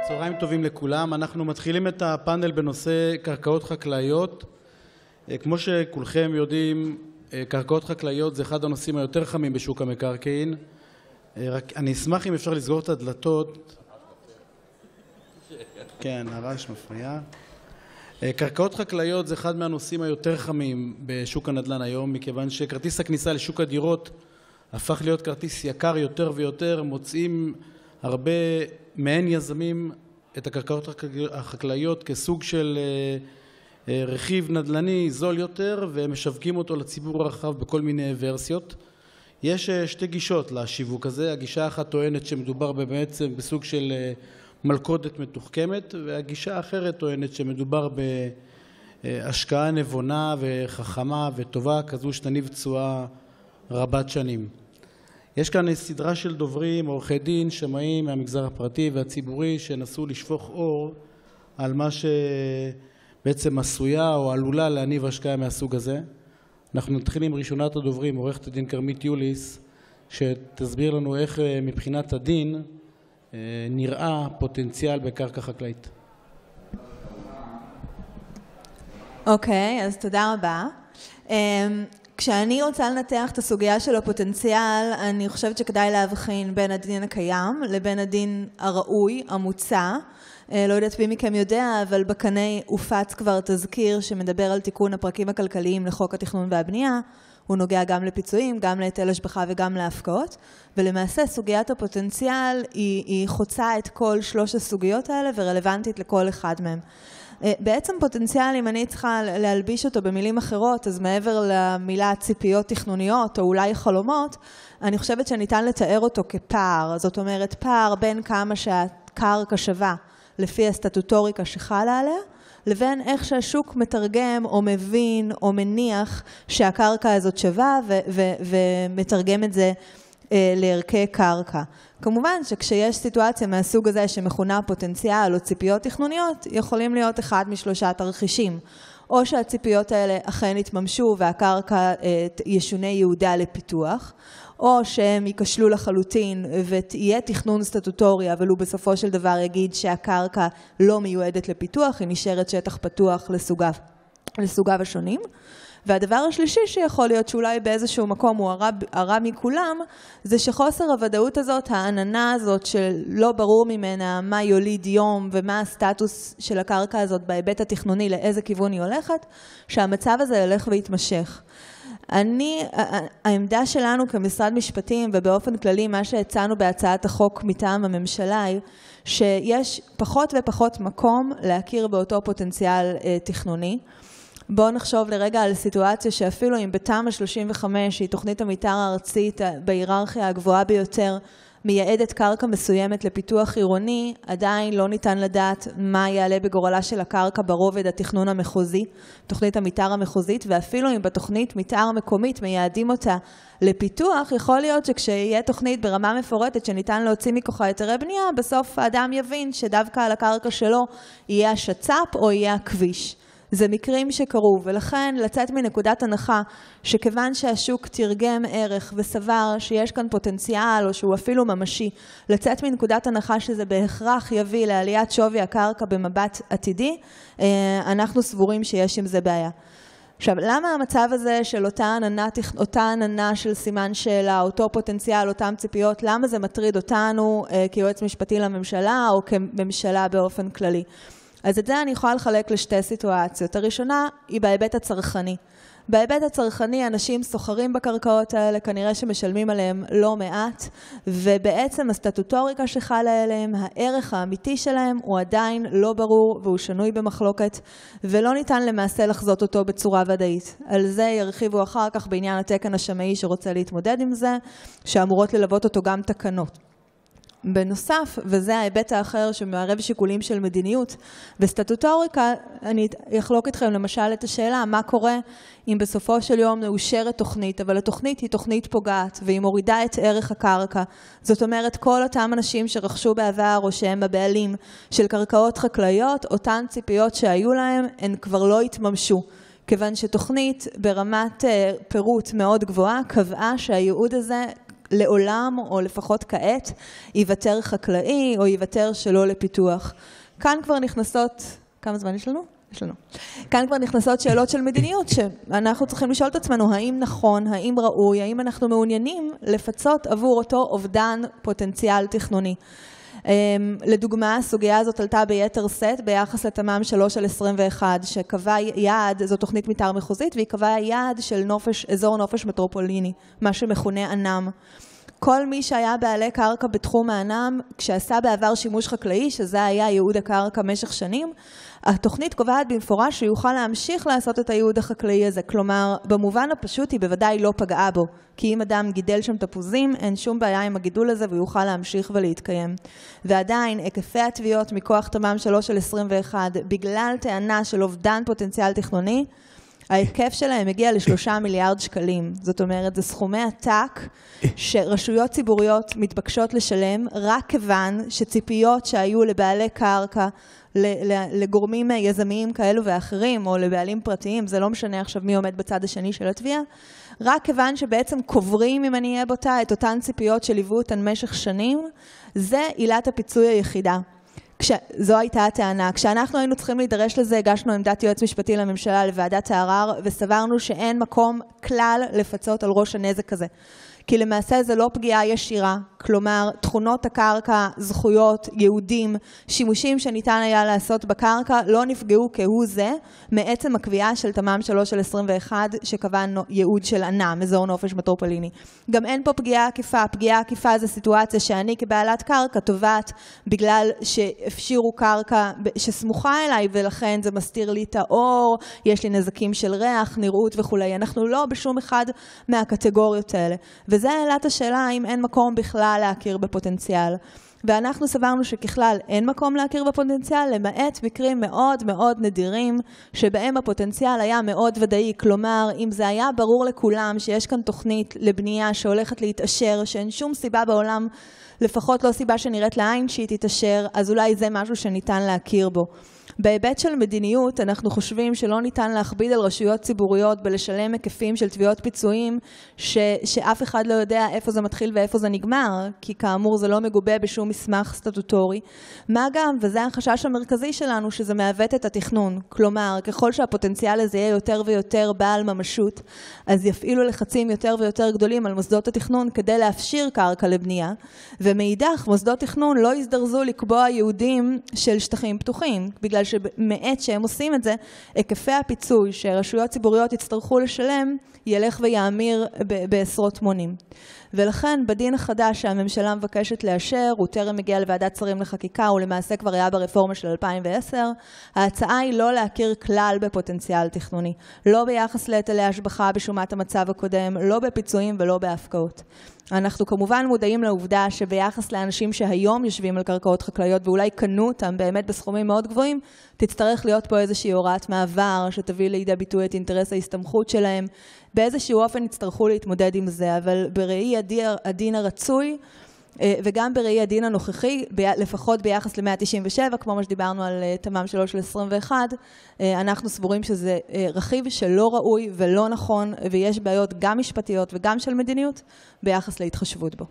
צהריים טובים לכולם. אנחנו מתחילים את הפאנל בנושא קרקעות חקלאיות. כמו שכולכם יודעים, קרקעות חקלאיות זה אחד הנושאים היותר חמים בשוק המקרקעין. אני אשמח אם אפשר לסגור את הדלתות. כן, הרעש מפריע. קרקעות חקלאיות זה אחד מהנושאים היותר חמים בשוק הנדל"ן היום, מכיוון שכרטיס הכניסה לשוק הדירות הפך להיות כרטיס יקר יותר ויותר. מוצאים הרבה מעין יזמים את הקרקעות החקלאיות כסוג של רכיב נדל"ני זול יותר, ומשווקים אותו לציבור הרחב בכל מיני ורסיות. יש שתי גישות לשיווק הזה. הגישה האחת טוענת שמדובר בעצם בסוג של מלכודת מתוחכמת, והגישה האחרת טוענת שמדובר בהשקעה נבונה וחכמה וטובה, כזו שתניב תשואה רבת שנים. יש כאן סדרה של דוברים, עורכי דין, שמאים מהמגזר הפרטי והציבורי, שנסו לשפוך אור על מה שבעצם עשויה או עלולה להניב השקעה מהסוג הזה. אנחנו נתחיל עם ראשונת הדוברים, עורכת הדין כרמית יוליס, שתסביר לנו איך מבחינת הדין נראה פוטנציאל בקרקע חקלאית. אוקיי, אז תודה רבה. כשאני רוצה לנתח את הסוגיה של הפוטנציאל, אני חושבת שכדאי להבחין בין הדין הקיים לבין הדין הראוי, המוצע. לא יודעת מי מכם יודע, אבל בקנה הופץ כבר תזכיר שמדבר על תיקון הפרקים הכלכליים לחוק התכנון והבנייה. הוא נוגע גם לפיצויים, גם להיטל השבחה וגם להפקעות. ולמעשה סוגיית הפוטנציאל היא חוצה את כל שלוש הסוגיות האלה ורלוונטית לכל אחד מהם. בעצם פוטנציאל, אם אני צריכה להלביש אותו במילים אחרות, אז מעבר למילה ציפיות תכנוניות או אולי חלומות, אני חושבת שניתן לתאר אותו כפער. זאת אומרת, פער בין כמה שהקרקע שווה לפי הסטטוטוריקה שחלה עליה, לבין איך שהשוק מתרגם או מבין או מניח שהקרקע הזאת שווה ומתרגם את זה לערכי קרקע. כמובן שכשיש סיטואציה מהסוג הזה שמכונה פוטנציאל או ציפיות תכנוניות, יכולים להיות אחד משלושה תרחישים. או שהציפיות האלה אכן יתממשו והקרקע ישונה יהודה לפיתוח, או שהם ייכשלו לחלוטין ותהיה תכנון סטטוטורי, אבל הוא בסופו של דבר יגיד שהקרקע לא מיועדת לפיתוח, היא נשארת שטח פתוח לסוגיו השונים. והדבר השלישי שיכול להיות שאולי באיזשהו מקום הוא הרע מכולם, זה שחוסר הוודאות הזאת, העננה הזאת שלא ברור ממנה מה יוליד יום ומה הסטטוס של הקרקע הזאת בהיבט התכנוני, לאיזה כיוון היא הולכת, שהמצב הזה ילך ויתמשך. העמדה שלנו כמשרד משפטים ובאופן כללי מה שהצענו בהצעת החוק מטעם הממשלה היא שיש פחות ופחות מקום להכיר באותו פוטנציאל תכנוני. בואו נחשוב לרגע על סיטואציה שאפילו אם בתמ"א 35 היא תוכנית המתאר הארצית בהיררכיה הגבוהה ביותר מייעדת קרקע מסוימת לפיתוח עירוני, עדיין לא ניתן לדעת מה יעלה בגורלה של הקרקע ברובד התכנון המחוזי, תוכנית המתאר המחוזית, ואפילו אם בתוכנית מתאר מקומית מייעדים אותה לפיתוח, יכול להיות שכשיהיה תוכנית ברמה מפורטת שניתן להוציא מכוחה היתרי בנייה, בסוף האדם יבין שדווקא על הקרקע שלו יהיה השצ"פ או יהיה הכביש. זה מקרים שקרו, ולכן לצאת מנקודת הנחה שכיוון שהשוק תרגם ערך וסבר שיש כאן פוטנציאל או שהוא אפילו ממשי, לצאת מנקודת הנחה שזה בהכרח יביא לעליית שווי הקרקע במבט עתידי, אנחנו סבורים שיש עם זה בעיה. עכשיו, למה המצב הזה של אותה עננה של סימן שאלה, אותו פוטנציאל, אותם ציפיות, למה זה מטריד אותנו כיועץ משפטי לממשלה או כממשלה באופן כללי? אז את זה אני יכולה לחלק לשתי סיטואציות. הראשונה היא בהיבט הצרכני. בהיבט הצרכני אנשים סוחרים בקרקעות האלה, כנראה שמשלמים עליהם לא מעט, ובעצם הסטטוטוריקה שחלה עליהם, הערך האמיתי שלהם הוא עדיין לא ברור והוא שנוי במחלוקת, ולא ניתן למעשה לחזות אותו בצורה ודאית. על זה ירחיבו אחר כך בעניין התקן השמאי שרוצה להתמודד עם זה, שאמורות ללוות אותו גם תקנות. בנוסף, וזה ההיבט האחר שמערב שיקולים של מדיניות וסטטוטוריקה, אני אחלוק איתכם למשל את השאלה, מה קורה אם בסופו של יום מאושרת תוכנית, אבל התוכנית היא תוכנית פוגעת, והיא מורידה את ערך הקרקע. זאת אומרת, כל אותם אנשים שרכשו בעבר או שהם הבעלים של קרקעות חקלאיות, אותן ציפיות שהיו להם, הן כבר לא התממשו. כיוון שתוכנית ברמת פירוט מאוד גבוהה, קבעה שהייעוד הזה לעולם, או לפחות כעת, ייוותר חקלאי או ייוותר שלא לפיתוח. כאן כבר נכנסות, כמה זמן יש לנו? יש לנו. כאן כבר נכנסות שאלות של מדיניות, שאנחנו צריכים לשאול את עצמנו, האם נכון, האם ראוי, האם אנחנו מעוניינים לפצות עבור אותו אובדן פוטנציאל תכנוני. לדוגמה, הסוגיה הזאת עלתה ביתר סט ביחס לתמ"מ 3/21, שקבע יעד, זו תוכנית מתאר מחוזית, והיא קבעה יעד של אזור נופש מטרופוליני, מה שמכונה ענם. כל מי שהיה בעלי קרקע בתחום הענם, כשעשה בעבר שימוש חקלאי, שזה היה ייעוד הקרקע במשך שנים, התוכנית קובעת במפורש שיוכל להמשיך לעשות את הייעוד החקלאי הזה. כלומר, במובן הפשוט היא בוודאי לא פגעה בו, כי אם אדם גידל שם תפוזים, אין שום בעיה עם הגידול הזה והוא יוכל להמשיך ולהתקיים. ועדיין, היקפי התביעות מכוח תמ"מ 3/21, בגלל טענה של אובדן פוטנציאל תכנוני, ההיקף שלהם הגיע ל3 מיליארד שקלים. זאת אומרת, זה סכומי עתק שרשויות ציבוריות מתבקשות לשלם, רק כיוון שציפיות שהיו לבעלי קרקע, לגורמים יזמיים כאלו ואחרים, או לבעלים פרטיים, זה לא משנה עכשיו מי עומד בצד השני של התביעה, רק כיוון שבעצם קוברים, אם אני אהיה בוטה, את אותן ציפיות שליוו אותן משך שנים, זה עילת הפיצוי היחידה. זו הייתה הטענה. כשאנחנו היינו צריכים להידרש לזה, הגשנו עמדת יועץ משפטי לממשלה לוועדת הערר, וסברנו שאין מקום כלל לפצות על ראש הנזק הזה. כי למעשה זה לא פגיעה ישירה, כלומר, תכונות הקרקע, זכויות, יהודים, שימושים שניתן היה לעשות בקרקע, לא נפגעו כהוא זה, מעצם הקביעה של תמ"מ 3/21, שקבע ייעוד של ענם, אזור נופש מטרופוליני. גם אין פה פגיעה עקיפה. פגיעה עקיפה זה סיטואציה שאני כבעלת קרקע תובעת, בגלל שאפשירו קרקע שסמוכה אליי, ולכן זה מסתיר לי את האור, יש לי נזקים של ריח, נראות וכו'. אנחנו לא בשום אחד מהקטגוריות האלה. וזה העלת השאלה האם אין מקום בכלל להכיר בפוטנציאל. ואנחנו סברנו שככלל אין מקום להכיר בפוטנציאל, למעט מקרים מאוד מאוד נדירים, שבהם הפוטנציאל היה מאוד ודאי. כלומר, אם זה היה ברור לכולם שיש כאן תוכנית לבנייה שהולכת להתאשר, שאין שום סיבה בעולם, לפחות לא סיבה שנראית לעין שהיא תתאשר, אז אולי זה משהו שניתן להכיר בו. בהיבט של מדיניות, אנחנו חושבים שלא ניתן להכביד על רשויות ציבוריות בלשלם היקפים של תביעות פיצויים, שאף אחד לא יודע איפה זה מתחיל ואיפה זה נגמר, כי כאמור זה לא מגובה בשום מסמך סטטוטורי. מה גם, וזה החשש המרכזי שלנו, שזה מעוות את התכנון. כלומר, ככל שהפוטנציאל הזה יהיה יותר ויותר בעל ממשות, אז יפעילו לחצים יותר ויותר גדולים על מוסדות התכנון כדי להפשיר קרקע לבנייה, ומאידך, מוסדות תכנון לא יזדרזו לקבוע יעודים של שטחים פתוחים, בגלל שמעת שהם עושים את זה, היקפי הפיצוי שרשויות ציבוריות יצטרכו לשלם, ילך ויאמיר בעשרות מונים. ולכן בדין החדש שהממשלה מבקשת לאשר, הוא טרם מגיע לוועדת שרים לחקיקה, הוא למעשה כבר היה ברפורמה של 2010, ההצעה היא לא להכיר כלל בפוטנציאל תכנוני, לא ביחס להיטלי השבחה בשומת המצב הקודם, לא בפיצויים ולא בהפקעות. אנחנו כמובן מודעים לעובדה שביחס לאנשים שהיום יושבים על קרקעות חקלאיות ואולי קנו אותם באמת בסכומים מאוד גבוהים, תצטרך להיות פה איזושהי הוראת מעבר שתביא לידי ביטוי את אינטרס ההסתמכות שלהם. באיזשהו אופן יצטרכו להתמודד עם זה, אבל בראי הדין הרצוי וגם בראי הדין הנוכחי, לפחות ביחס ל-197, כמו מה שדיברנו על תמ"מ 3/21, אנחנו סבורים שזה רכיב שלא ראוי ולא נכון, ויש בעיות גם משפטיות וגם של מדיניות ביחס להתחשבות בו.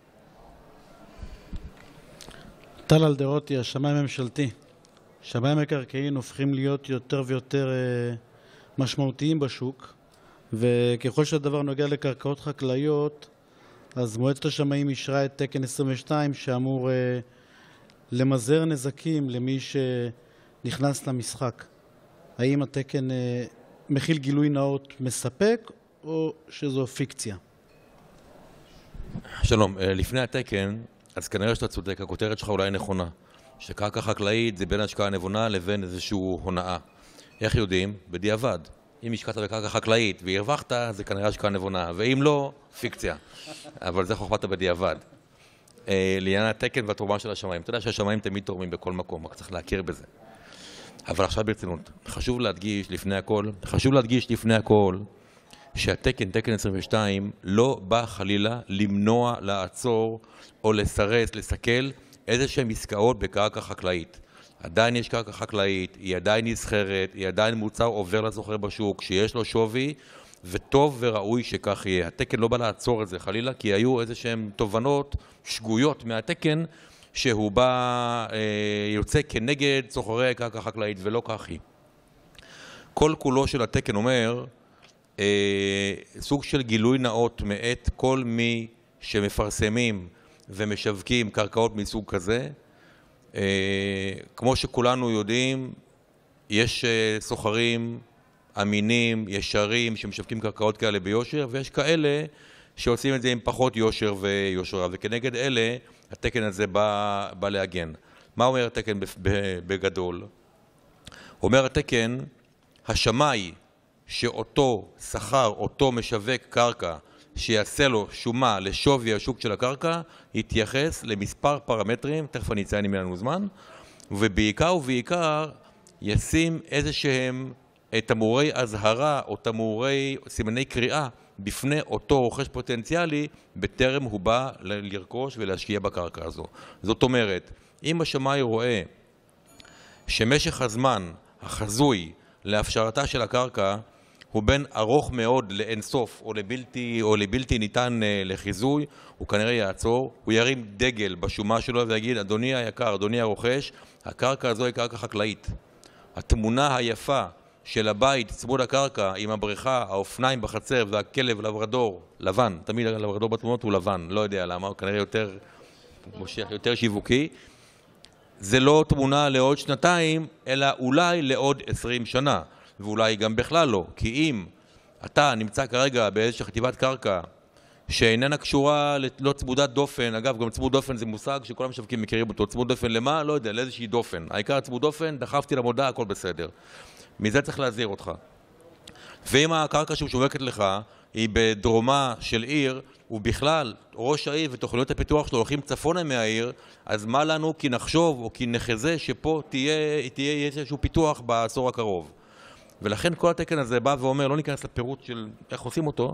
טל אלדרוטי, השמאי הממשלתי. שמאי המקרקעין הופכים להיות יותר ויותר משמעותיים בשוק, וככל שהדבר נוגע לקרקעות חקלאיות, אז מועצת השמאים אישרה את תקן 22 שאמור למזער נזקים למי שנכנס למשחק. האם התקן מכיל גילוי נאות מספק או שזו פיקציה? שלום, לפני התקן, אז כנראה שאתה צודק, הכותרת שלך אולי נכונה. שקרקע חקלאית זה בין השקעה נבונה לבין איזושהי הונאה. איך יודעים? בדיעבד. אם השקעת בקרקע חקלאית והרווחת, זה כנראה השקעה נבונה, ואם לא, פיקציה. אבל זה חוכמת בדיעבד. לעניין התקן והתרומה של השמיים. אתה יודע שהשמיים תמיד תורמים בכל מקום, רק צריך להכיר בזה. אבל עכשיו ברצינות, חשוב להדגיש לפני הכל, שהתקן, תקן 22, לא בא חלילה למנוע, לעצור או לסרס, לסכל איזשהם עסקאות בקרקע חקלאית. עדיין יש קרקע חקלאית, היא עדיין נסחרת, היא עדיין מוצר עובר לסוחר בשוק, שיש לו שווי, וטוב וראוי שכך יהיה. התקן לא בא לעצור את זה חלילה, כי היו איזשהם תובנות שגויות מהתקן, שהוא בא, יוצא כנגד סוחרי קרקע חקלאית, ולא כך היא. כל כולו של התקן אומר, סוג של גילוי נאות מאת כל מי שמפרסמים ומשווקים קרקעות מסוג כזה. כמו שכולנו יודעים, יש סוחרים אמינים, ישרים, שמשווקים קרקעות כאלה ביושר, ויש כאלה שעושים את זה עם פחות יושר ויושרה, וכנגד אלה התקן הזה בא להגן. מה אומר התקן בגדול? אומר התקן, השמאי שאותו שכר, אותו משווק קרקע, שיעשה לו שומה לשווי השוק של הקרקע, יתייחס למספר פרמטרים, תכף אני אציין אם אין לנו זמן, ובעיקר ישים איזשהם תמרורי אזהרה או תמרורי סימני קריאה בפני אותו רוכש פוטנציאלי בטרם הוא בא לרכוש ולהשקיע בקרקע הזו. זאת אומרת, אם השמאי רואה שמשך הזמן החזוי להפשרתה של הקרקע הוא בין ארוך מאוד לאינסוף או לבלתי ניתן לחיזוי, הוא כנראה יעצור, הוא ירים דגל בשומה שלו ויגיד, אדוני היקר, אדוני הרוכש, הקרקע הזו היא קרקע חקלאית. התמונה היפה של הבית צמוד הקרקע עם הבריכה, האופניים בחצר והכלב לברדור, לבן, תמיד לברדור בתמונות הוא לבן, לא יודע למה, הוא כנראה יותר שיווקי. זה לא תמונה לעוד שנתיים, אלא אולי לעוד 20 שנה, ואולי גם בכלל לא, כי אם אתה נמצא כרגע באיזושהי חטיבת קרקע שאיננה קשורה לא צמודת דופן, אגב גם צמוד דופן זה מושג שכל המשווקים מכירים אותו, צמוד דופן למה? לא יודע, לאיזושהי דופן, העיקר צמוד דופן, דחפתי למודעה, הכל בסדר. מזה צריך להזהיר אותך. ואם הקרקע שמשווקת לך היא בדרומה של עיר, ובכלל ראש העיר ותוכניות הפיתוח שלו הולכים צפונה מהעיר, אז מה לנו כי נחשוב או כי נחזה שפה תהיה איזשהו פיתוח בעשור הקרוב. ולכן כל התקן הזה בא ואומר, לא ניכנס לפירוט של איך עושים אותו,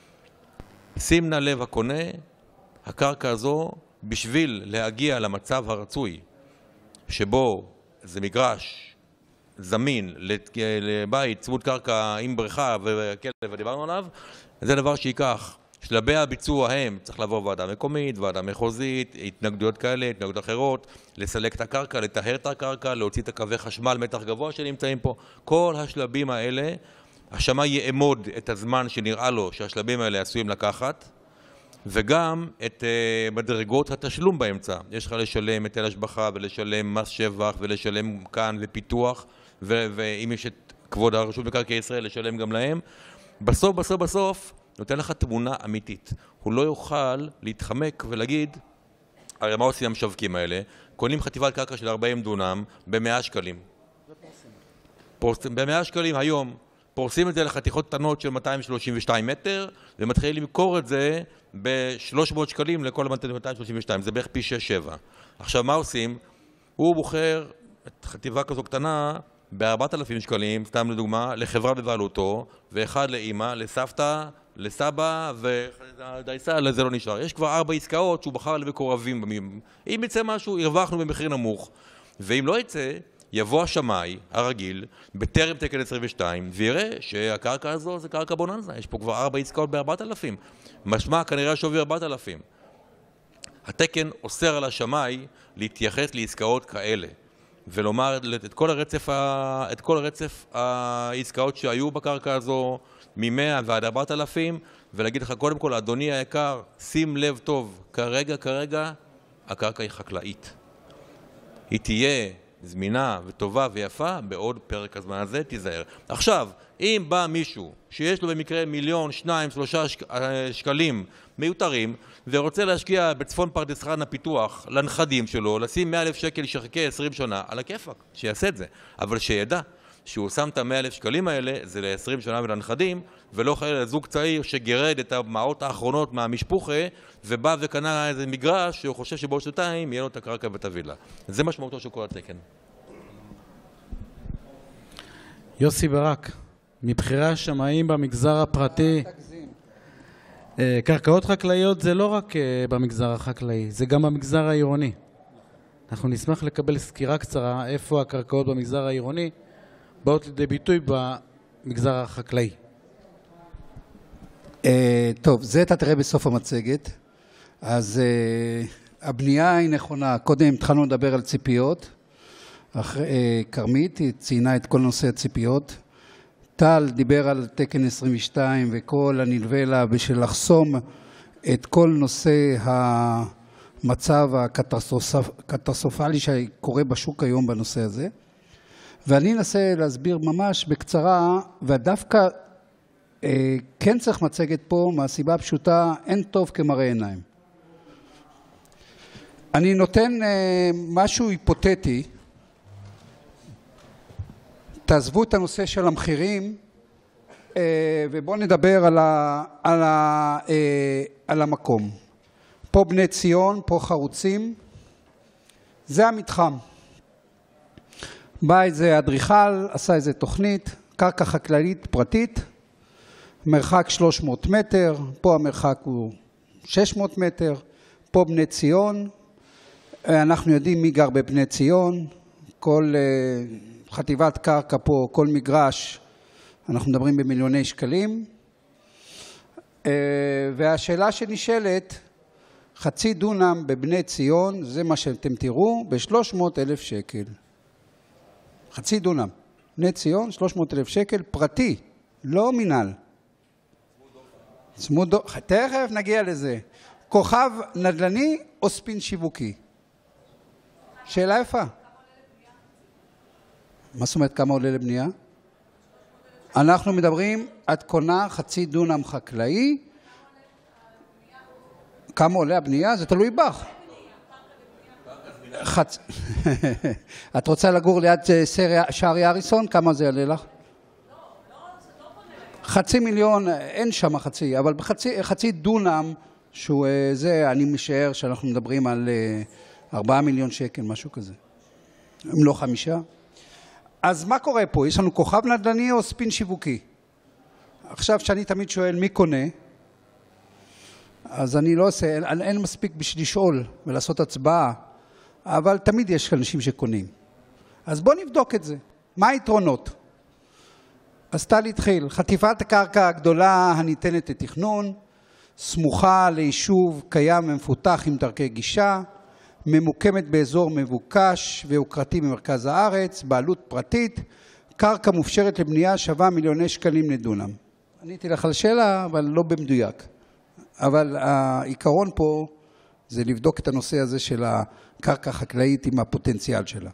שים נא לב הקונה, הקרקע הזו בשביל להגיע למצב הרצוי שבו זה מגרש זמין לבית, צמוד קרקע עם בריכה וכלב ודיברנו עליו, זה דבר שיקח. שלבי הביצוע הם, צריך לעבור ועדה מקומית, ועדה מחוזית, התנגדויות כאלה, התנגדויות אחרות, לסלק את הקרקע, לטהר את הקרקע, להוציא את הקווי חשמל מתח גבוה שנמצאים פה. כל השלבים האלה, השמאי יעמוד את הזמן שנראה לו שהשלבים האלה עשויים לקחת, וגם את מדרגות התשלום באמצע. יש לך לשלם היטל השבחה ולשלם מס שבח ולשלם כאן ופיתוח, ואם יש את כבוד הרשות מקרקעי ישראל לשלם גם להם. בסוף נותן לך תמונה אמיתית. הוא לא יוכל להתחמק ולהגיד, הרי מה עושים המשווקים האלה? קונים חטיבת קרקע של 40 דונם ב100 שקלים. ב100 שקלים היום פורסים את זה לחתיכות קטנות של 232 מטר, ומתחילים למכור את זה ב300 שקלים לכל 232, זה בערך פי 6-7. עכשיו מה עושים? הוא בוחר את חטיבה כזו קטנה ב4,000 שקלים, סתם לדוגמה, לחברה בבעלותו, ואחד לאמא, לסבתא, לסבא, ודייסה, לזה לא נשאר. יש כבר 4 עסקאות שהוא בחר למקורבים. אם יצא משהו, הרווחנו במחיר נמוך. ואם לא יצא, יבוא השמאי הרגיל, בטרם תקן 22, ויראה שהקרקע הזו זה קרקע בוננזה. יש פה כבר 4 עסקאות ב4,000. משמע כנראה שווי 4,000. התקן אוסר על השמאי להתייחס לעסקאות כאלה. ולומר את כל הרצף העסקאות שהיו בקרקע הזו, מ100 ועד 4,000, ולהגיד לך קודם כל, אדוני היקר, שים לב טוב, כרגע הקרקע היא חקלאית. היא תהיה זמינה וטובה ויפה בעוד פרק הזמן הזה, תיזהר. עכשיו, אם בא מישהו שיש לו במקרה 1,000,000, 2, 3 שקלים מיותרים, ורוצה להשקיע בצפון פרדס חנה פיתוח לנכדים שלו, לשים 100,000 שקל שחכה 20 שנה, על הכיפק, שיעשה את זה. אבל שידע שהוא שם את 100,000 שקלים האלה, זה ל-20 שנה ולנכדים, ולא חייל לזוג צעיר שגרד את המעות האחרונות מהמשפוחה, ובא וקנה איזה מגרש שהוא חושב שבעוד 2 יהיה לו את הקרקע ותביא לה. זה משמעותו של כל התקן. יוסי ברק, מבחירי השמאים במגזר הפרטי, קרקעות חקלאיות זה לא רק במגזר החקלאי, זה גם במגזר העירוני. אנחנו נשמח לקבל סקירה קצרה איפה הקרקעות במגזר העירוני באות לידי ביטוי במגזר החקלאי. טוב, זה אתה תראה בסוף המצגת. אז הבנייה היא נכונה. קודם התחלנו לדבר על ציפיות. כרמית ציינה את כל נושא הציפיות. טל דיבר על תקן 22 וכל הנלווה לה בשביל לחסום את כל נושא המצב הקטסטרופלי שקורה בשוק היום בנושא הזה. ואני אנסה להסביר ממש בקצרה, ודווקא כן צריך מצגת פה מהסיבה הפשוטה, אין טוב כמראה עיניים. אני נותן משהו היפותטי, תעזבו את הנושא של המחירים, ובואו נדבר על המקום. פה בני ציון, פה חרוצים, זה המתחם. בא איזה אדריכל, עשה איזה תוכנית, קרקע חקלאית פרטית, מרחק 300 מטר, פה המרחק הוא 600 מטר, פה בני ציון, אנחנו יודעים מי גר בבני ציון, כל חטיבת קרקע פה, כל מגרש, אנחנו מדברים במיליוני שקלים, והשאלה שנשאלת, חצי דונם בבני ציון, זה מה שאתם תראו, ב-300,000 שקל. חצי דונם. בני ציון, 300,000 שקל, פרטי, לא מינהל. תכף נגיע לזה. כוכב נדל"ני או ספין שיווקי? שאלה יפה. מה זאת אומרת כמה עולה לבנייה? אנחנו מדברים, את קונה חצי דונם חקלאי. כמה עולה הבנייה? זה תלוי בך. את רוצה לגור ליד שערי אריסון? כמה זה יעלה לך? $500,000, אין שם חצי, אבל חצי דונם, שהוא זה, אני משער שאנחנו מדברים על 4 מיליון שקל, משהו כזה. אם לא 5. אז מה קורה פה? יש לנו כוכב נדל"ני או ספין שיווקי? עכשיו שאני תמיד שואל מי קונה, אז אני לא עושה, אין מספיק בשביל לשאול ולעשות הצבעה, אבל תמיד יש אנשים שקונים. אז בואו נבדוק את זה. מה היתרונות? אז טל התחיל. חטיפת הקרקע הגדולה הניתנת לתכנון, סמוכה ליישוב קיים ומפותח עם דרכי גישה, ממוקמת באזור מבוקש ויוקרתי במרכז הארץ, בעלות פרטית, קרקע מופשרת לבנייה שווה מיליוני שקלים לדונם. עניתי לך על שאלה, אבל לא במדויק. אבל העיקרון פה זה לבדוק את הנושא הזה של הקרקע החקלאית עם הפוטנציאל שלה.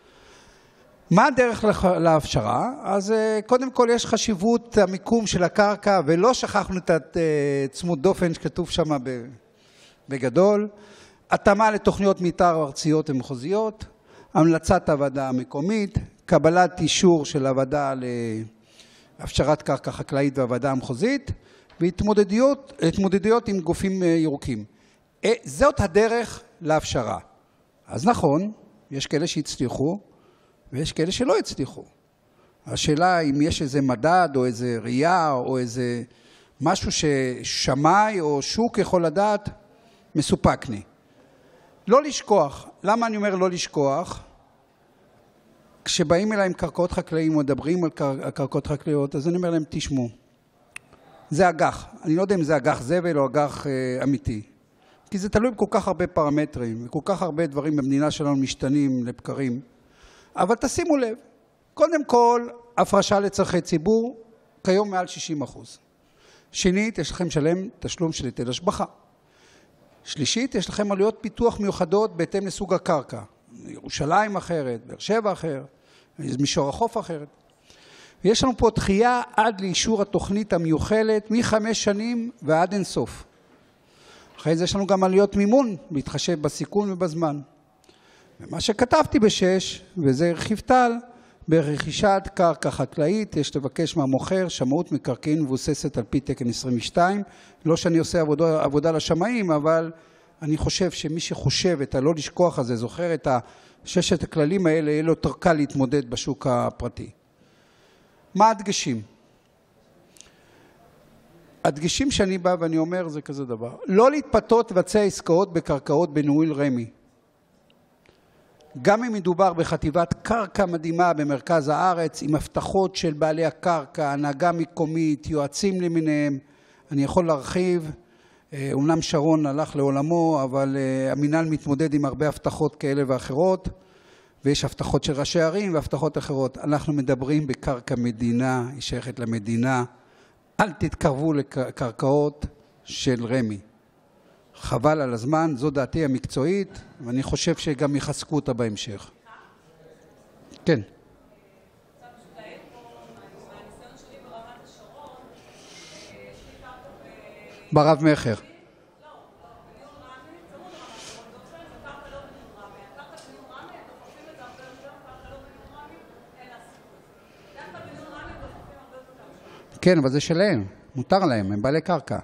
מה הדרך להפשרה? אז קודם כל יש חשיבות המיקום של הקרקע, ולא שכחנו את צמוד דופן שכתוב שם בגדול, התאמה לתוכניות מתאר ארציות ומחוזיות, המלצת הוועדה המקומית, קבלת אישור של הוועדה להפשרת קרקע חקלאית והוועדה המחוזית, והתמודדויות עם גופים ירוקים. זאת הדרך להפשרה. אז נכון, יש כאלה שהצליחו, ויש כאלה שלא הצליחו. השאלה אם יש איזה מדד או איזה ראייה או איזה משהו ששמאי או שוק יכול לדעת, מסופקני. לא לשכוח. למה אני אומר לא לשכוח? כשבאים אליי עם קרקעות חקלאיים או מדברים על קרקעות חקלאיות, אז אני אומר להם, תשמעו, זה אגח. אני לא יודע אם זה אגח זבל או אגח אמיתי. כי זה תלוי בכל כך הרבה פרמטרים, וכל כך הרבה דברים במדינה שלנו משתנים לבקרים. אבל תשימו לב, קודם כל, הפרשה לצרכי ציבור, כיום מעל 60%. שנית, יש לכם שלם תשלום של היטל השבחה. שלישית, יש לכם עלויות פיתוח מיוחדות בהתאם לסוג הקרקע. ירושלים אחרת, באר שבע אחר, מישור החוף אחרת. ויש לנו פה דחייה עד לאישור התוכנית המיוחלת, מ5 שנים ועד אין סוף. אחרי זה יש לנו גם עלויות מימון, להתחשב בסיכון ובזמן. ומה שכתבתי ב6, וזה הרחיב טל, ברכישת קרקע חקלאית, יש לבקש מהמוכר שמאות מקרקעין מבוססת על פי תקן 22. לא שאני עושה עבודה לשמאים, אבל אני חושב שמי שחושב את הלא לשכוח הזה, זוכר את ששת הכללים האלה, יהיה לו יותר קל להתמודד בשוק הפרטי. מה הדגשים? הדגשים שאני בא ואני אומר זה כזה דבר. לא להתפתות לבצע עסקאות בקרקעות בניהול רמ"י. גם אם מדובר בחטיבת קרקע מדהימה במרכז הארץ, עם הבטחות של בעלי הקרקע, הנהגה מקומית, יועצים למיניהם, אני יכול להרחיב, אומנם שרון הלך לעולמו, אבל המינהל מתמודד עם הרבה הבטחות כאלה ואחרות, ויש הבטחות של ראשי ערים והבטחות אחרות. אנחנו מדברים בקרקע מדינה, היא שייכת למדינה, אל תתקרבו לקרקעות של רמי. חבל על הזמן, זו דעתי המקצועית, ואני חושב שגם יחזקו אותה בהמשך. כן. ברב מחר. כן, אבל זה שלהם, מותר להם, הם בעלי קרקע.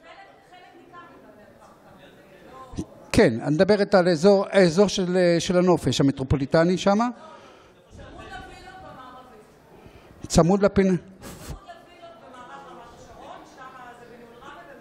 כן, אני מדברת על האזור של הנופש, המטרופוליטני שם. צמוד לווילות במערבית. צמוד לפינה. צמוד לווילות במערב רמת השרון, שם זה בניהול רמי, והם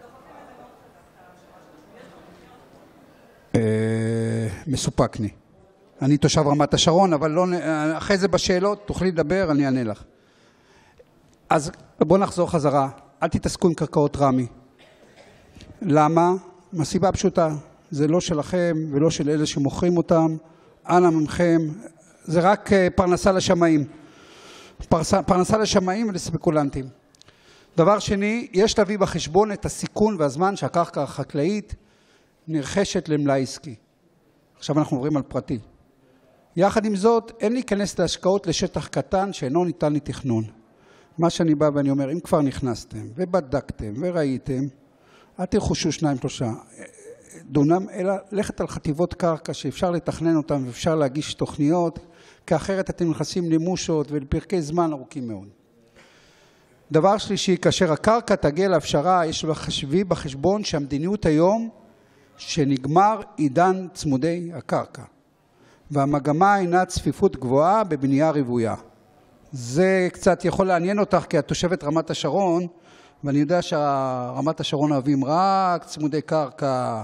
דוחפים את זה מאוד חזק. מסופקני. אני תושב רמת השרון, אבל לא, אחרי זה בשאלות תוכלי לדבר, אני אענה לך. אז בואו נחזור חזרה, אל תתעסקו עם קרקעות רמי. למה? מהסיבה פשוטה. זה לא שלכם ולא של אלה שמוכרים אותם, אנא ממכם, זה רק פרנסה לשמאים. פרנסה לשמאים ולספקולנטים. דבר שני, יש להביא בחשבון את הסיכון והזמן שהקרקע החקלאית נרכשת למלאי עסקי. עכשיו אנחנו עוברים על פרטי. יחד עם זאת, אין להיכנס להשקעות לשטח קטן שאינו ניתן לתכנון. מה שאני בא ואני אומר, אם כבר נכנסתם ובדקתם וראיתם, אל תלחשו 2-3 דונם, אלא לכת על חטיבות קרקע שאפשר לתכנן אותם ואפשר להגיש תוכניות, כי אחרת אתם נכנסים למושות ולפרקי זמן ארוכים מאוד. דבר שלישי, כאשר הקרקע תגיע להפשרה, יש להביא בחשבון שהמדיניות היום שנגמר עידן צמודי הקרקע, והמגמה אינה צפיפות גבוהה בבנייה רוויה. זה קצת יכול לעניין אותך, כי את תושבת רמת השרון, ואני יודע שרמת השרון אוהבים רק צמודי קרקע,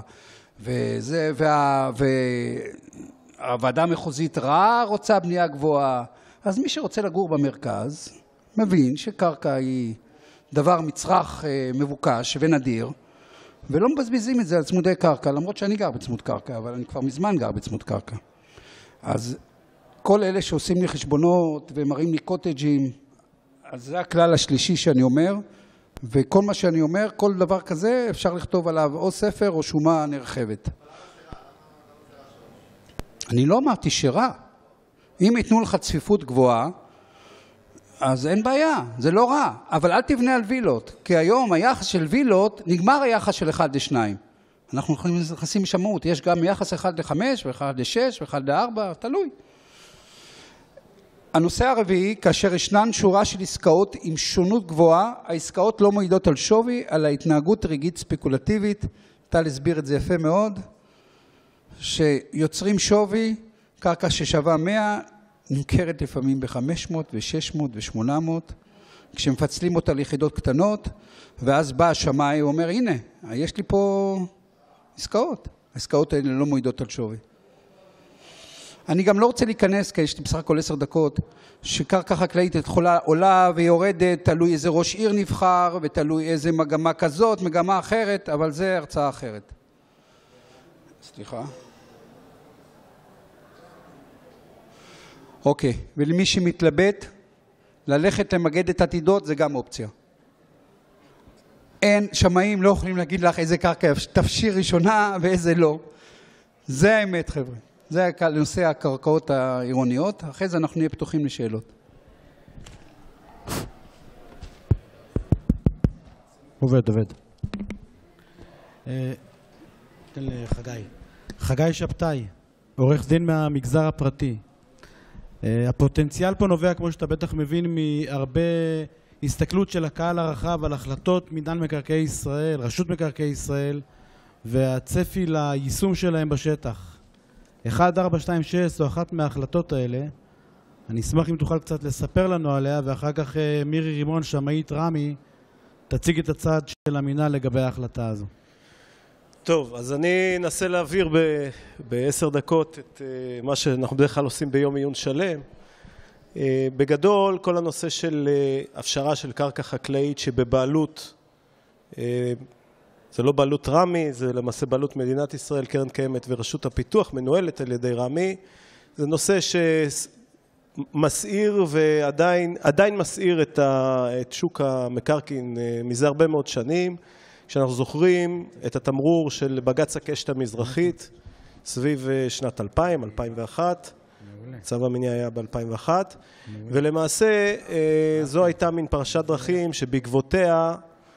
והוועדה המחוזית רוצה בנייה גבוהה. אז מי שרוצה לגור במרכז, מבין שקרקע היא דבר מצרך מבוקש ונדיר, ולא מבזבזים את זה על צמודי קרקע, למרות שאני גר בצמוד קרקע, אבל אני כבר מזמן גר בצמוד קרקע. אז כל אלה שעושים לי חשבונות ומראים לי קוטג'ים, אז זה הכלל השלישי שאני אומר, וכל מה שאני אומר, כל דבר כזה אפשר לכתוב עליו או ספר או שומה נרחבת. אני לא אמרתי שרע. אם ייתנו לך צפיפות גבוהה, אז אין בעיה, זה לא רע. אבל אל תבנה על וילות, כי היום היחס של וילות, נגמר היחס של 1-2. אנחנו נכנסים משמעות, יש גם יחס 1-5 ו1-6 ו1-4, תלוי. הנושא הרביעי, כאשר ישנן שורה של עסקאות עם שונות גבוהה, העסקאות לא מעידות על שווי, על ההתנהגות רגעית ספקולטיבית. טל הסביר את זה יפה מאוד, שיוצרים שווי, קרקע ששווה 100, נמכרת לפעמים ב-500 ו-600 ו-800, כשמפצלים אותה ליחידות קטנות, ואז בא השמאי, הוא אומר, הנה, יש לי פה עסקאות. העסקאות האלה לא מעידות על שווי. אני גם לא רוצה להיכנס, כי יש לי בסך הכל 10 דקות, שקרקע חקלאית עולה ויורדת, תלוי איזה ראש עיר נבחר, ותלוי איזה מגמה כזאת, מגמה אחרת, אבל זה הרצאה אחרת. סליחה. אוקיי, ולמי שמתלבט, ללכת למגדת עתידות זה גם אופציה. אין, שמאים לא יכולים להגיד לך איזה קרקע תפשיר ראשונה ואיזה לא. זה האמת, חבר'ה. זה נושא הקרקעות העירוניות. אחרי זה אנחנו נהיה פתוחים לשאלות. עובד. תן לחגי. חגי שבתאי, עורך דין מהמגזר הפרטי. הפוטנציאל פה נובע, כמו שאתה בטח מבין, מהרבה הסתכלות של הקהל הרחב על החלטות מינהל מקרקעי ישראל, רשות מקרקעי ישראל, והצפי ליישום שלהם בשטח. 1426 זו אחת מההחלטות האלה. אני אשמח אם תוכל קצת לספר לנו עליה, ואחר כך מירי רימון, שמאית רמי, תציג את הצד של המינהל לגבי ההחלטה הזו. טוב, אז אני אנסה להעביר ב10 דקות את מה שאנחנו בדרך כלל עושים ביום עיון שלם. בגדול, כל הנושא של הפשרה של קרקע חקלאית שבבעלות זה לא בעלות רמי, זה למעשה בעלות מדינת ישראל, קרן קיימת ורשות הפיתוח, מנוהלת על ידי רמי. זה נושא שמסעיר ועדיין מסעיר את שוק המקרקעין מזה הרבה מאוד שנים. כשאנחנו זוכרים את התמרור של בג"ץ הקשת המזרחית, סביב שנת 2000, 2001, צו המניע היה ב-2001, ולמעשה זו הייתה מין פרשת דרכים שבעקבותיה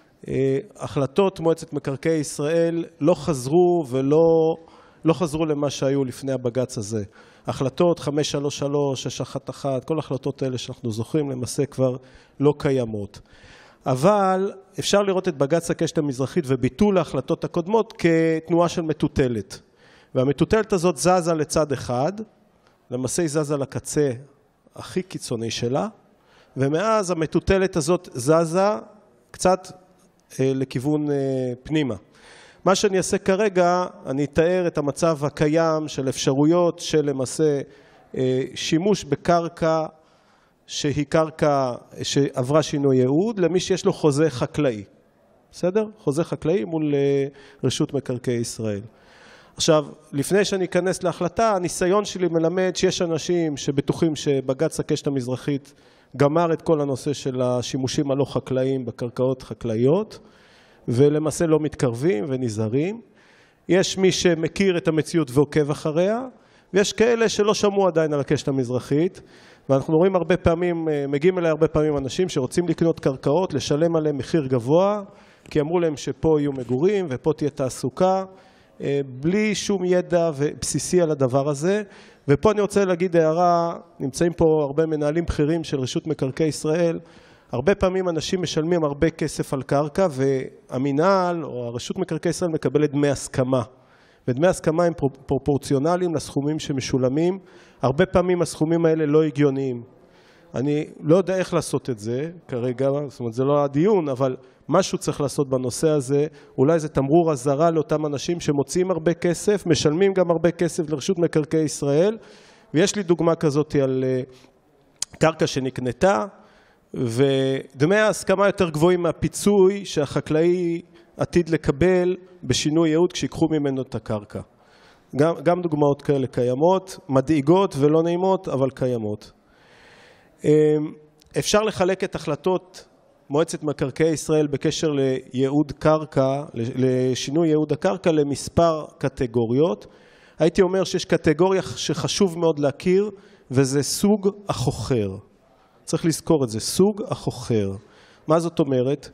החלטות מועצת מקרקעי ישראל לא חזרו ולא חזרו למה שהיו לפני הבג"ץ הזה. החלטות 533, 611, כל החלטות האלה שאנחנו זוכרים למעשה כבר לא קיימות. אבל אפשר לראות את בג"ץ הקשת המזרחית וביטול ההחלטות הקודמות כתנועה של מטוטלת. והמטוטלת הזאת זזה לצד אחד, למעשה היא זזה לקצה הכי קיצוני שלה, ומאז המטוטלת הזאת זזה קצת לכיוון פנימה. מה שאני אעשה כרגע, אני אתאר את המצב הקיים של אפשרויות של למעשה שימוש בקרקע שהיא קרקע שעברה שינוי ייעוד, למי שיש לו חוזה חקלאי. בסדר? חוזה חקלאי מול רשות מקרקעי ישראל. עכשיו, לפני שאני אכנס להחלטה, הניסיון שלי מלמד שיש אנשים שבטוחים שבג"ץ הקשת המזרחית גמר את כל הנושא של השימושים הלא חקלאיים בקרקעות חקלאיות, ולמעשה לא מתקרבים ונזהרים. יש מי שמכיר את המציאות ועוקב אחריה, ויש כאלה שלא שמעו עדיין על הקשת המזרחית, ואנחנו רואים הרבה פעמים, מגיעים אליי הרבה פעמים אנשים שרוצים לקנות קרקעות, לשלם עליהם מחיר גבוה, כי אמרו להם שפה יהיו מגורים ופה תהיה תעסוקה, בלי שום ידע ובסיסי על הדבר הזה. ופה אני רוצה להגיד הערה, נמצאים פה הרבה מנהלים בכירים של רשות מקרקעי ישראל, הרבה פעמים אנשים משלמים הרבה כסף על קרקע, והמינהל או הרשות מקרקעי ישראל מקבלת דמי הסכמה. ודמי הסכמה הם פרופורציונליים לסכומים שמשולמים. הרבה פעמים הסכומים האלה לא הגיוניים. אני לא יודע איך לעשות את זה כרגע, זאת אומרת זה לא הדיון, אבל משהו צריך לעשות בנושא הזה. אולי זה תמרור אזהרה לאותם אנשים שמוציאים הרבה כסף, משלמים גם הרבה כסף לרשות מקרקעי ישראל. ויש לי דוגמה כזאת על קרקע שנקנתה, ודמי ההסכמה יותר גבוהים מהפיצוי שהחקלאי עתיד לקבל בשינוי ייעוד כשיקחו ממנו את הקרקע. גם דוגמאות כאלה קיימות, מדאיגות ולא נעימות, אבל קיימות. אפשר לחלק את החלטות מועצת מקרקעי ישראל בקשר לייעוד קרקע, לשינוי ייעוד הקרקע למספר קטגוריות. הייתי אומר שיש קטגוריה שחשוב מאוד להכיר, וזה סוג החוכר. צריך לזכור את זה, סוג החוכר. מה זאת אומרת?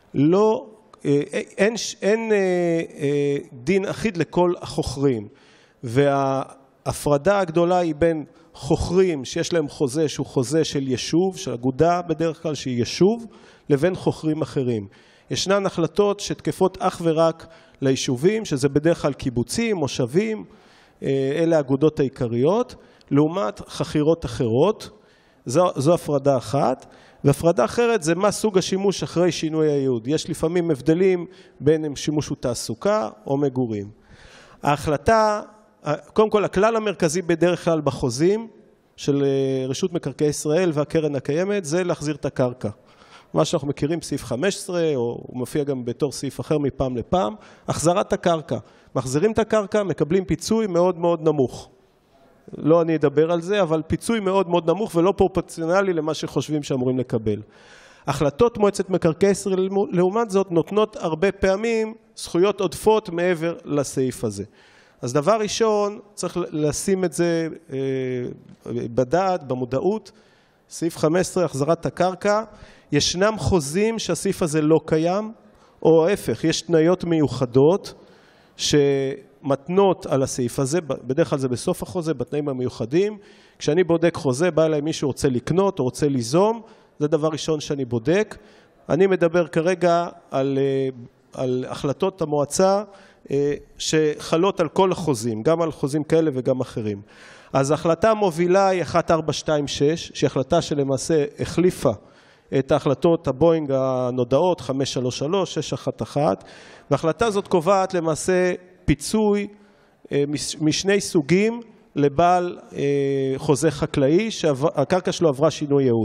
אין דין אחיד לכל החוכרים, וההפרדה הגדולה היא בין חוכרים שיש להם חוזה שהוא חוזה של יישוב, של אגודה בדרך כלל שהיא יישוב, לבין חוכרים אחרים. ישנן החלטות שתקפות אך ורק ליישובים, שזה בדרך כלל קיבוצים, מושבים, אלה האגודות העיקריות, לעומת חכירות אחרות. זו הפרדה אחת. והפרדה אחרת זה מה סוג השימוש אחרי שינוי הייעוד. יש לפעמים הבדלים בין אם שימוש הוא תעסוקה או מגורים. ההחלטה, קודם כל הכלל המרכזי בדרך כלל בחוזים של רשות מקרקעי ישראל והקרן הקיימת זה להחזיר את הקרקע. מה שאנחנו מכירים סעיף 15 או הוא מופיע גם בתור סעיף אחר מפעם לפעם, החזרת הקרקע. מחזירים את הקרקע, מקבלים פיצוי מאוד מאוד נמוך. לא אני אדבר על זה, אבל פיצוי מאוד מאוד נמוך ולא פרופורציונלי למה שחושבים שאמורים לקבל. החלטות מועצת מקרקעי ישראל לעומת זאת נותנות הרבה פעמים זכויות עודפות מעבר לסעיף הזה. אז דבר ראשון, צריך לשים את זה בדעת, במודעות. סעיף 15, החזרת הקרקע. ישנם חוזים שהסעיף הזה לא קיים, או ההפך, יש תנאיות מיוחדות שמתנות על הסעיף הזה, בדרך כלל זה בסוף החוזה, בתנאים המיוחדים. כשאני בודק חוזה, בא אליי מישהו רוצה לקנות או רוצה ליזום, זה דבר ראשון שאני בודק. אני מדבר כרגע על החלטות המועצה שחלות על כל החוזים, גם על חוזים כאלה וגם אחרים. אז ההחלטה המובילה היא 1426, שהיא החלטה שלמעשה החליפה את ההחלטות הבוינג הנודעות 533, 611, וההחלטה הזאת קובעת למעשה פיצוי משני סוגים לבעל חוזה חקלאי שהקרקע שלו עברה שינוי ייעוד.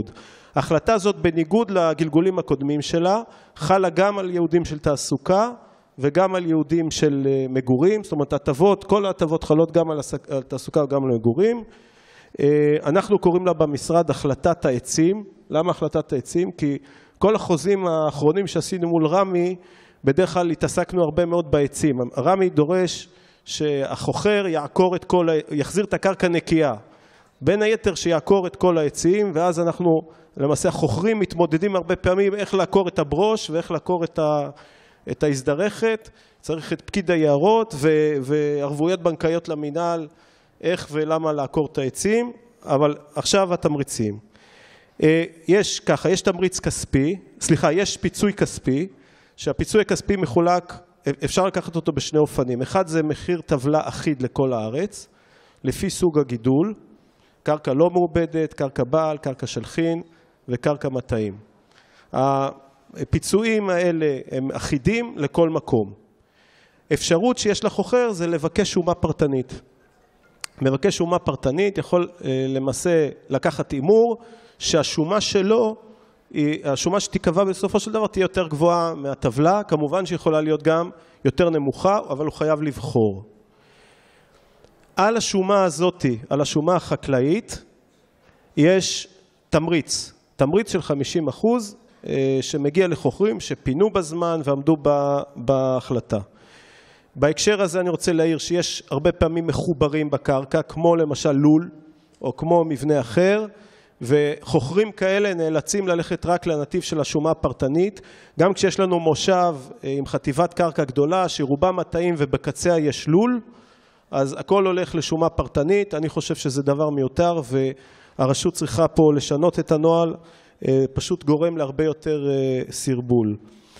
ההחלטה הזאת, בניגוד לגלגולים הקודמים שלה, חלה גם על יהודים של תעסוקה וגם על יהודים של מגורים. זאת אומרת, כל ההטבות חלות גם על תעסוקה וגם על מגורים. אנחנו קוראים לה במשרד החלטת העצים. למה החלטת העצים? כי כל החוזים האחרונים שעשינו מול רמי, בדרך כלל התעסקנו הרבה מאוד בעצים. רמי דורש שהחוכר יחזיר את הקרקע נקייה. בין היתר שיעקור את כל העצים, ואז אנחנו, למעשה החוכרים מתמודדים הרבה פעמים איך לעקור את הברוש ואיך לעקור את ההזדרכת. צריך את פקיד היערות וערבויות בנקאיות למינהל, איך ולמה לעקור את העצים. אבל עכשיו התמריצים. יש תמריץ כספי, יש פיצוי כספי, שהפיצוי הכספי מחולק, אפשר לקחת אותו בשני אופנים. אחד זה מחיר טבלה אחיד לכל הארץ, לפי סוג הגידול, קרקע לא מעובדת, קרקע בעל, קרקע של חין וקרקע מטעים. הפיצויים האלה הם אחידים לכל מקום. אפשרות שיש לחוכר זה לבקש שומה פרטנית. מבקש שומה פרטנית יכול למעשה לקחת אימור שהשומה שלו, השומה שתיקבע בסופו של דבר תהיה יותר גבוהה מהטבלה, כמובן שיכולה להיות גם יותר נמוכה, אבל הוא חייב לבחור. על השומה הזאת, על השומה החקלאית, יש תמריץ של 50% שמגיע לחוכרים שפינו בזמן ועמדו בהחלטה. בהקשר הזה אני רוצה להעיר שיש הרבה פעמים מחוברים בקרקע, כמו למשל לול או כמו מבנה אחר, וחוכרים כאלה נאלצים ללכת רק לנתיב של השומה הפרטנית, גם כשיש לנו מושב עם חטיבת קרקע גדולה שרובה מטעים ובקצה יש לול, אז הכל הולך לשומה פרטנית. אני חושב שזה דבר מיותר והרשות צריכה פה לשנות את הנוהל, פשוט גורם להרבה יותר סרבול.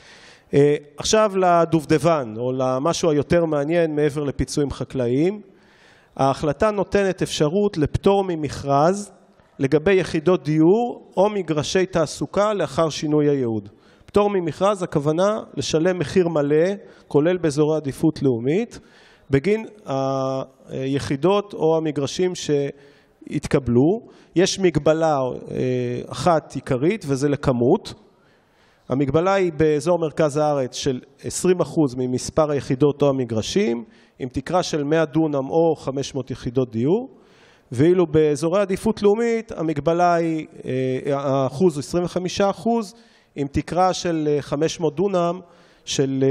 עכשיו לדובדבן או למשהו היותר מעניין מעבר לפיצויים חקלאיים. ההחלטה נותנת אפשרות לפטור ממכרז לגבי יחידות דיור או מגרשי תעסוקה לאחר שינוי הייעוד. פטור ממכרז הכוונה לשלם מחיר מלא, כולל באזורי עדיפות לאומית, בגין היחידות או המגרשים שהתקבלו. יש מגבלה אחת עיקרית וזה לכמות. המגבלה היא באזור מרכז הארץ של 20% ממספר היחידות או המגרשים, עם תקרה של 100 דונם או 500 יחידות דיור. ואילו באזורי עדיפות לאומית המגבלה היא, האחוז הוא 25%, עם תקרה של 500 דונם של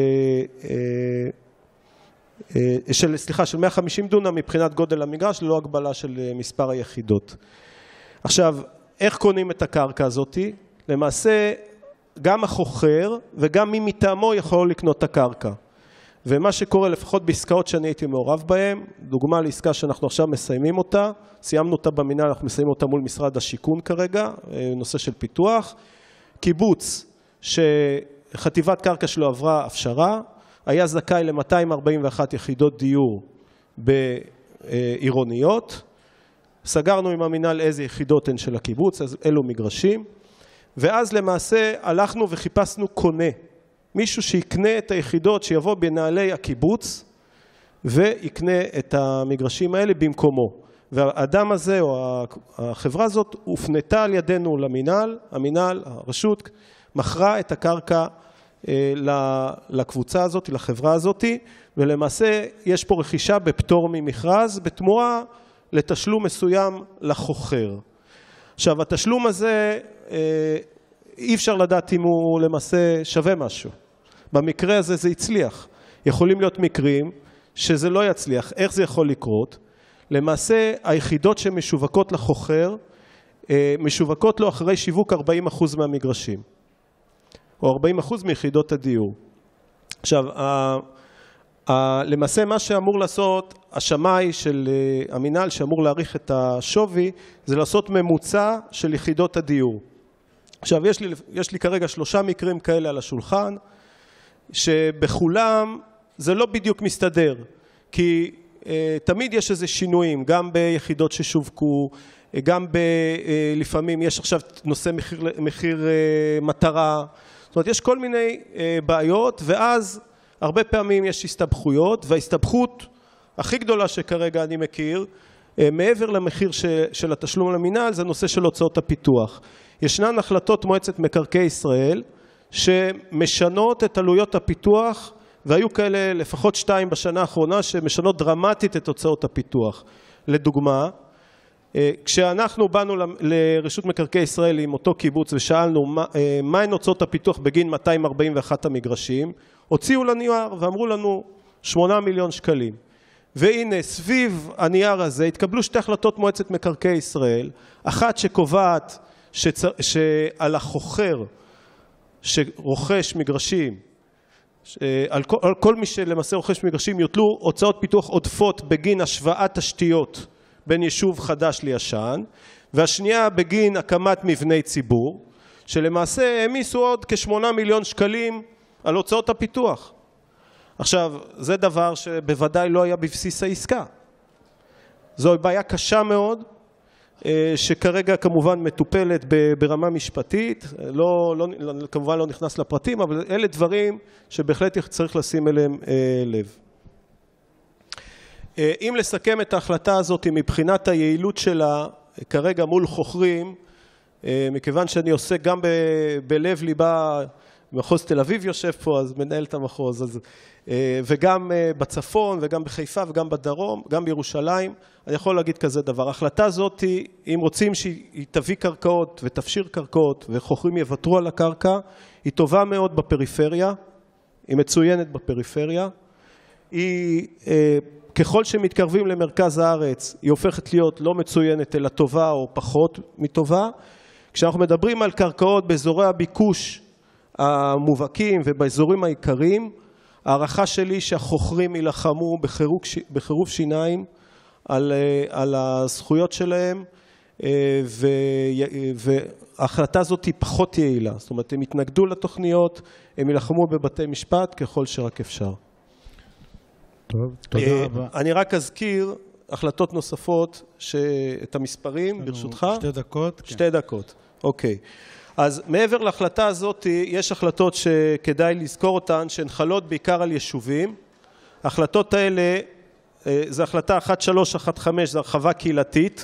150 דונם מבחינת גודל המגרש, ללא הגבלה של מספר היחידות. עכשיו, איך קונים את הקרקע הזאת? למעשה, גם החוכר וגם מי מטעמו יכול לקנות את הקרקע. ומה שקורה לפחות בעסקאות שאני הייתי מעורב בהן, דוגמה לעסקה שאנחנו עכשיו מסיימים אותה, סיימנו אותה במינהל, אנחנו מסיימים אותה מול משרד השיכון כרגע, נושא של פיתוח, קיבוץ שחטיבת קרקע שלו עברה הפשרה, היה זכאי ל-241 יחידות דיור בעירוניות, סגרנו עם המינהל איזה יחידות הן של הקיבוץ, אז אלו מגרשים, ואז למעשה הלכנו וחיפשנו קונה, מישהו שיקנה את היחידות, שיבוא בנעלי הקיבוץ ויקנה את המגרשים האלה במקומו. והאדם הזה או החברה הזאת הופנתה על ידינו למינהל, המינהל, הרשות, מכרה את הקרקע לקבוצה הזאת, לחברה הזאת, ולמעשה יש פה רכישה בפטור ממכרז, בתמורה לתשלום מסוים לחוכר. עכשיו, התשלום הזה אי אפשר לדעת אם הוא למעשה שווה משהו. במקרה הזה זה הצליח. יכולים להיות מקרים שזה לא יצליח. איך זה יכול לקרות? למעשה היחידות שמשווקות לחוכר, משווקות לו אחרי שיווק 40% מהמגרשים. או 40% מיחידות הדיור. עכשיו, למעשה מה שאמור לעשות השמאי של המינהל שאמור להעריך את השווי, זה לעשות ממוצע של יחידות הדיור. עכשיו, יש לי כרגע 3 מקרים כאלה על השולחן, שבכולם זה לא בדיוק מסתדר, כי תמיד יש איזה שינויים, גם ביחידות ששווקו, גם לפעמים יש עכשיו נושא מחיר מטרה, זאת אומרת, יש כל מיני בעיות, ואז הרבה פעמים יש הסתבכויות, וההסתבכות הכי גדולה שכרגע אני מכיר, מעבר למחיר של התשלום למינהל, זה נושא של הוצאות הפיתוח. ישנן החלטות מועצת מקרקעי ישראל שמשנות את עלויות הפיתוח, והיו כאלה לפחות 2 בשנה האחרונה שמשנות דרמטית את הוצאות הפיתוח. לדוגמה, כשאנחנו באנו לרשות מקרקעי ישראל עם אותו קיבוץ ושאלנו מהן הוצאות הפיתוח בגין 241 המגרשים, הוציאו לנייר ואמרו לנו 8 מיליון שקלים. והנה סביב הנייר הזה התקבלו 2 החלטות מועצת מקרקעי ישראל, אחת שקובעת שעל החוכר שרוכש מגרשים, על כל מי שלמעשה רוכש מגרשים יוטלו הוצאות פיתוח עודפות בגין השוואת תשתיות בין יישוב חדש לישן, והשנייה בגין הקמת מבני ציבור, שלמעשה העמיסו עוד כ8 מיליון שקלים על הוצאות הפיתוח. עכשיו, זה דבר שבוודאי לא היה בבסיס העסקה. זו בעיה קשה מאוד, שכרגע כמובן מטופלת ברמה משפטית, כמובן לא נכנס לפרטים, אבל אלה דברים שבהחלט צריך לשים אליהם לב. אם לסכם את ההחלטה הזאת מבחינת היעילות שלה, כרגע מול חוכרים, מכיוון שאני עוסק גם בלב ליבה, מחוז תל אביב יושב פה, אז מנהל את המחוז, וגם בצפון וגם בחיפה וגם בדרום, גם בירושלים, אני יכול להגיד כזה דבר. ההחלטה הזאת, אם רוצים שהיא תביא קרקעות ותפשיר קרקעות וחוכרים יוותרו על הקרקע, היא טובה מאוד בפריפריה, היא מצוינת בפריפריה, היא ככל שמתקרבים למרכז הארץ, היא הופכת להיות לא מצוינת אלא טובה או פחות מטובה. כשאנחנו מדברים על קרקעות באזורי הביקוש המובהקים ובאזורים העיקריים, הערכה שלי שהחוכרים ילחמו בחירוף שיניים על הזכויות שלהם, וההחלטה הזאת היא פחות יעילה. זאת אומרת, הם יתנגדו לתוכניות, הם ילחמו בבתי משפט ככל שרק אפשר. טוב, תודה רבה. אני רק אזכיר החלטות נוספות, את המספרים, ברשותך. 2 דקות. 2 דקות, אוקיי. אז מעבר להחלטה הזאת, יש החלטות שכדאי לזכור אותן, שהן חלות בעיקר על יישובים. ההחלטות האלה, זו החלטה 1315, זו הרחבה קהילתית.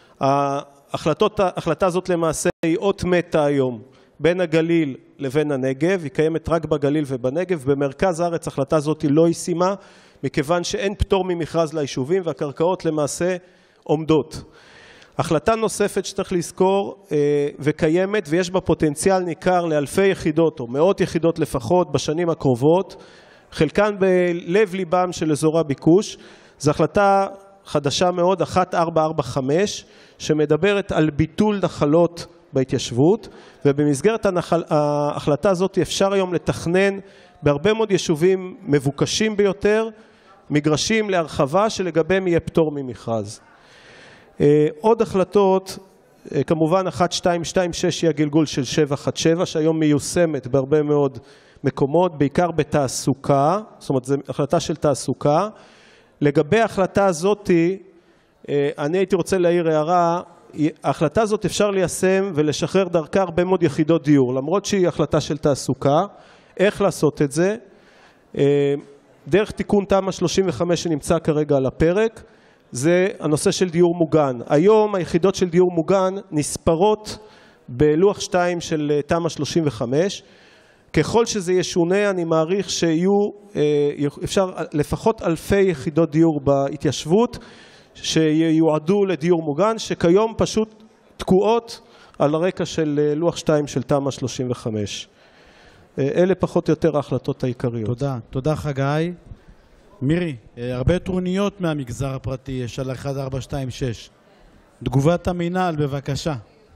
ההחלטה הזאת למעשה היא אות מתה היום, בין הגליל לבין הנגב, היא קיימת רק בגליל ובנגב. במרכז הארץ ההחלטה הזאת לא ישימה, מכיוון שאין פטור ממכרז ליישובים, והקרקעות למעשה עומדות. החלטה נוספת שצריך לזכור וקיימת, ויש בה פוטנציאל ניכר לאלפי יחידות או מאות יחידות לפחות בשנים הקרובות, חלקן בלב ליבם של אזורי הביקוש. זו החלטה חדשה מאוד, 1445, שמדברת על ביטול נחלות בהתיישבות, ובמסגרת ההחלטה הזאת אפשר היום לתכנן בהרבה מאוד יישובים מבוקשים ביותר, מגרשים להרחבה שלגביהם יהיה פטור ממכרז. עוד החלטות, כמובן 1226 היא הגלגול של 717, שהיום מיושמת בהרבה מאוד מקומות, בעיקר בתעסוקה, זאת אומרת זו החלטה של תעסוקה. לגבי ההחלטה הזאת, אני הייתי רוצה להעיר הערה, ההחלטה הזאת אפשר ליישם ולשחרר דרכה הרבה מאוד יחידות דיור, למרות שהיא החלטה של תעסוקה. איך לעשות את זה? דרך תיקון תמ"א 35 שנמצא כרגע על הפרק, זה הנושא של דיור מוגן. היום היחידות של דיור מוגן נספרות בלוח 2 של תמ"א 35. ככל שזה ישונה, אני מעריך שיהיו, אפשר לפחות אלפי יחידות דיור בהתיישבות, שיועדו לדיור מוגן, שכיום פשוט תקועות על הרקע של לוח 2 של תמ"א 35. אלה פחות או יותר ההחלטות העיקריות. תודה. תודה חגי. מירי, הרבה טרוניות מהמגזר הפרטי יש על 1426. תגובת המינהל, בבקשה.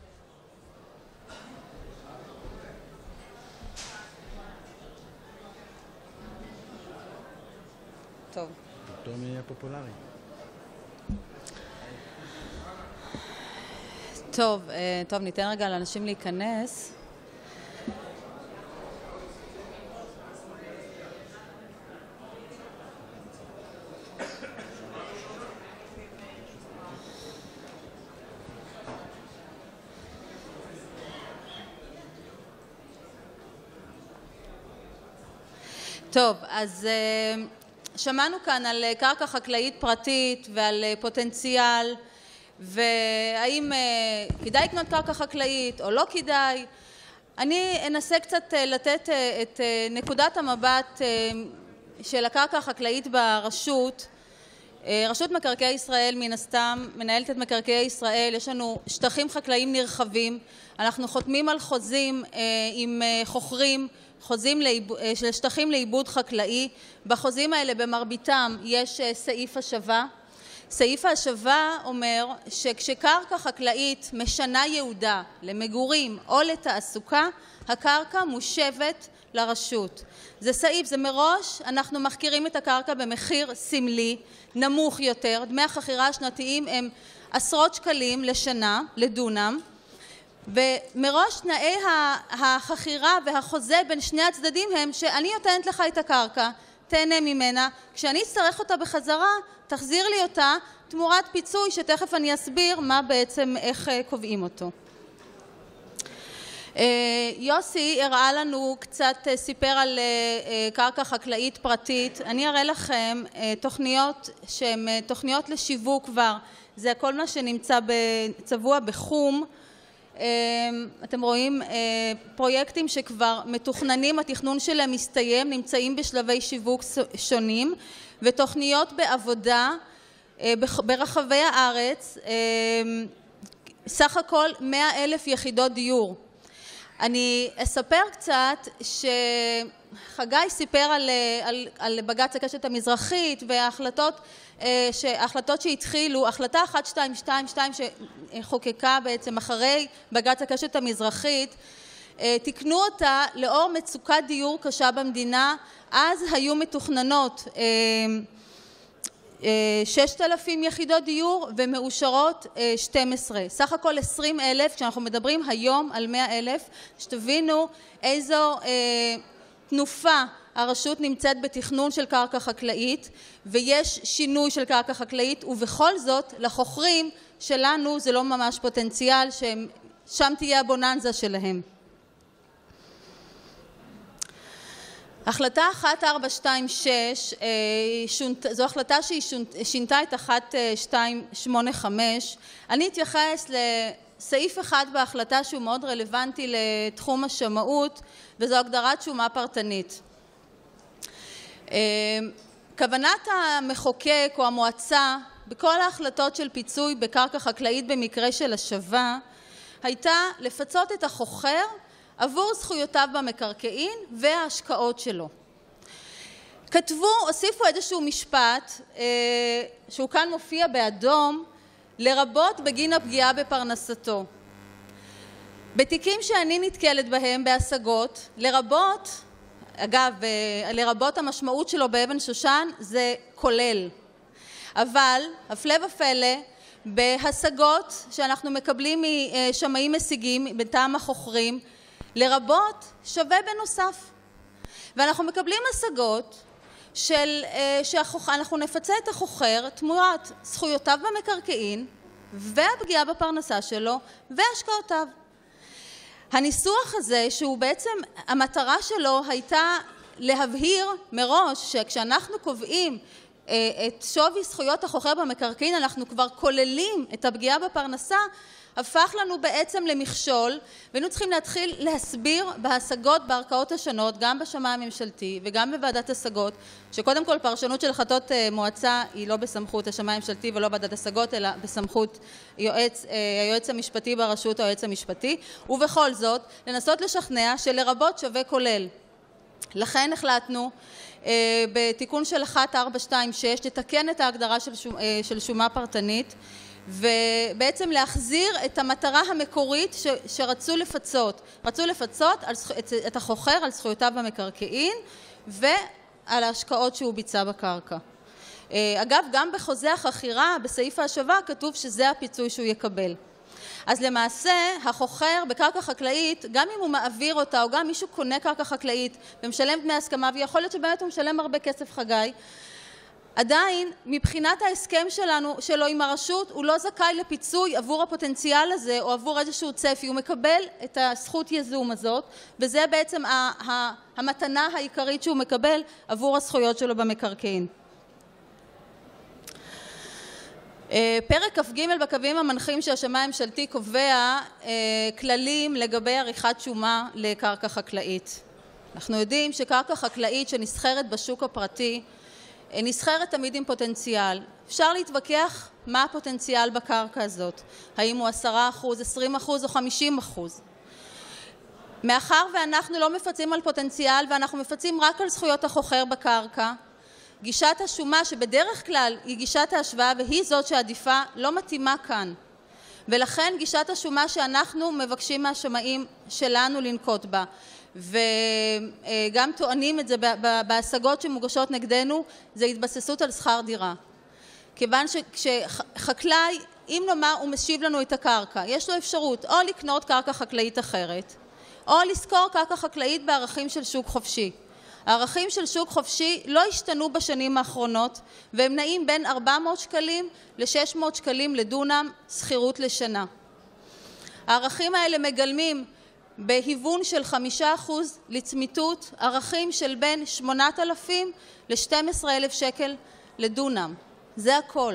טוב. פתאום יהיה פופולרי. טוב, ניתן רגע לאנשים להיכנס. טוב, אז שמענו כאן על קרקע חקלאית פרטית ועל פוטנציאל, והאם כדאי לקנות קרקע חקלאית או לא כדאי. אני אנסה קצת לתת את נקודת המבט של הקרקע החקלאית ברשות. רשות מקרקעי ישראל מן הסתם מנהלת את מקרקעי ישראל, יש לנו שטחים חקלאיים נרחבים, אנחנו חותמים על חוזים עם חוכרים, חוזים של שטחים לעיבוד חקלאי. בחוזים האלה במרביתם יש סעיף השבה. סעיף ההשבה אומר שכשקרקע חקלאית משנה ייעודה למגורים או לתעסוקה, הקרקע מושבת לרשות. זה סעיף, זה מראש, אנחנו מחכירים את הקרקע במחיר סמלי, נמוך יותר. דמי החכירה השנתיים הם עשרות שקלים לשנה, לדונם, ומראש תנאי החכירה והחוזה בין שני הצדדים הם שאני נותנת לך את הקרקע, תהנה ממנה, כשאני אצטרך אותה בחזרה, תחזיר לי אותה תמורת פיצוי שתכף אני אסביר מה בעצם, איך קובעים אותו. יוסי הראה לנו קצת, סיפר על קרקע חקלאית פרטית. אני אראה לכם תוכניות שהן תוכניות לשיווק כבר, זה כל מה שנמצא צבוע בחום. אתם רואים פרויקטים שכבר מתוכננים, התכנון שלהם מסתיים, נמצאים בשלבי שיווק שונים, ותוכניות בעבודה ברחבי הארץ, סך הכל 100,000 יחידות דיור. אני אספר קצת שחגי סיפר על בג"ץ הקשת המזרחית וההחלטות שהתחילו, החלטה 1222 שחוקקה בעצם אחרי בג"ץ הקשת המזרחית, תקנו אותה לאור מצוקת דיור קשה במדינה. אז היו מתוכננות 6,000 יחידות דיור ומאושרות 12. סך הכל 20,000, כשאנחנו מדברים היום על 100,000, שתבינו איזו תנופה הרשות נמצאת בתכנון של קרקע חקלאית, ויש שינוי של קרקע חקלאית, ובכל זאת לחוכרים שלנו זה לא ממש פוטנציאל, שם תהיה הבוננזה שלהם. החלטה 1426, זו החלטה שהיא שינתה את 1285. אני אתייחס לסעיף אחד בהחלטה שהוא מאוד רלוונטי לתחום השמאות, וזו הגדרת שומה פרטנית. כוונת המחוקק או המועצה בכל ההחלטות של פיצוי בקרקע חקלאית במקרה של השבה, הייתה לפצות את החוכר עבור זכויותיו במקרקעין וההשקעות שלו. הוסיפו איזשהו משפט שהוא כאן מופיע באדום, לרבות בגין הפגיעה בפרנסתו. בתיקים שאני נתקלת בהם בהשגות, לרבות המשמעות שלו באבן שושן, זה כולל. אבל הפלא ופלא, בהשגות שאנחנו מקבלים משמאים משיגים בטעם החוכרים, לרבות שווה בנוסף. ואנחנו מקבלים השגות שאנחנו נפצה את החוכר תמורת זכויותיו במקרקעין והפגיעה בפרנסה שלו והשקעותיו. הניסוח הזה, שהוא בעצם המטרה שלו הייתה להבהיר מראש שכשאנחנו קובעים את שווי זכויות החוכר במקרקעין, אנחנו כבר כוללים את הפגיעה בפרנסה, הפך לנו בעצם למכשול, והיינו צריכים להתחיל להסביר בהשגות בערכאות השונות, גם בשמאי הממשלתי וגם בוועדת השגות, שקודם כל פרשנות של החלטות מועצה היא לא בסמכות השמאי הממשלתי ולא ועדת השגות, אלא בסמכות היועץ המשפטי ברשות או היועץ המשפטי, ובכל זאת לנסות לשכנע שלרבות שווה כולל. לכן החלטנו בתיקון של 1426 לתקן את ההגדרה של שומה פרטנית, ובעצם להחזיר את המטרה המקורית שרצו לפצות. רצו לפצות את החוכר על זכויותיו במקרקעין ועל ההשקעות שהוא ביצע בקרקע. אגב, גם בחוזה החכירה, בסעיף ההשבה, כתוב שזה הפיצוי שהוא יקבל. אז למעשה, החוכר בקרקע חקלאית, גם אם הוא מעביר אותה, או גם מישהו קונה קרקע חקלאית ומשלם דמי הסכמה, ויכול להיות שבאמת הוא משלם הרבה כסף חגי, עדיין, מבחינת ההסכם שלו עם הרשות, הוא לא זכאי לפיצוי עבור הפוטנציאל הזה, או עבור איזשהו צפי, הוא מקבל את הזכות יזום הזאת, וזה בעצם המתנה העיקרית שהוא מקבל עבור הזכויות שלו במקרקעין. פרק כ"ג בקווים המנחים של השמאי הממשלתי קובע כללים לגבי עריכת שומה לקרקע חקלאית. אנחנו יודעים שקרקע חקלאית שנסחרת בשוק הפרטי, נסחרת תמיד עם פוטנציאל. אפשר להתווכח מה הפוטנציאל בקרקע הזאת, האם הוא 10%, 20% או 50%. מאחר ואנחנו לא מפצים על פוטנציאל ואנחנו מפצים רק על זכויות החוכר בקרקע, גישת השומה שבדרך כלל היא גישת ההשוואה והיא זאת שעדיפה לא מתאימה כאן. ולכן גישת השומה שאנחנו מבקשים מהשמאים שלנו לנקוט בה, וגם טוענים את זה בהשגות שמוגשות נגדנו, זה התבססות על שכר דירה. כיוון שחקלאי, אם נאמר הוא משיב לנו את הקרקע, יש לו אפשרות או לקנות קרקע חקלאית אחרת, או לשכור קרקע חקלאית בערכים של שוק חופשי. הערכים של שוק חופשי לא השתנו בשנים האחרונות, והם נעים בין 400 שקלים ל-600 שקלים לדונם שכירות לשנה. הערכים האלה מגלמים בהיוון של 5% לצמיתות, ערכים של בין 8,000 ל-12,000 שקל לדונם. זה הכל.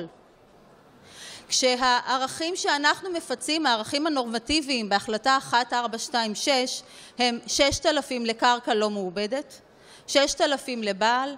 כשהערכים שאנחנו מפצים, הערכים הנורמטיביים בהחלטה 1426, הם 6,000 לקרקע לא מעובדת, 6,000 לבעל,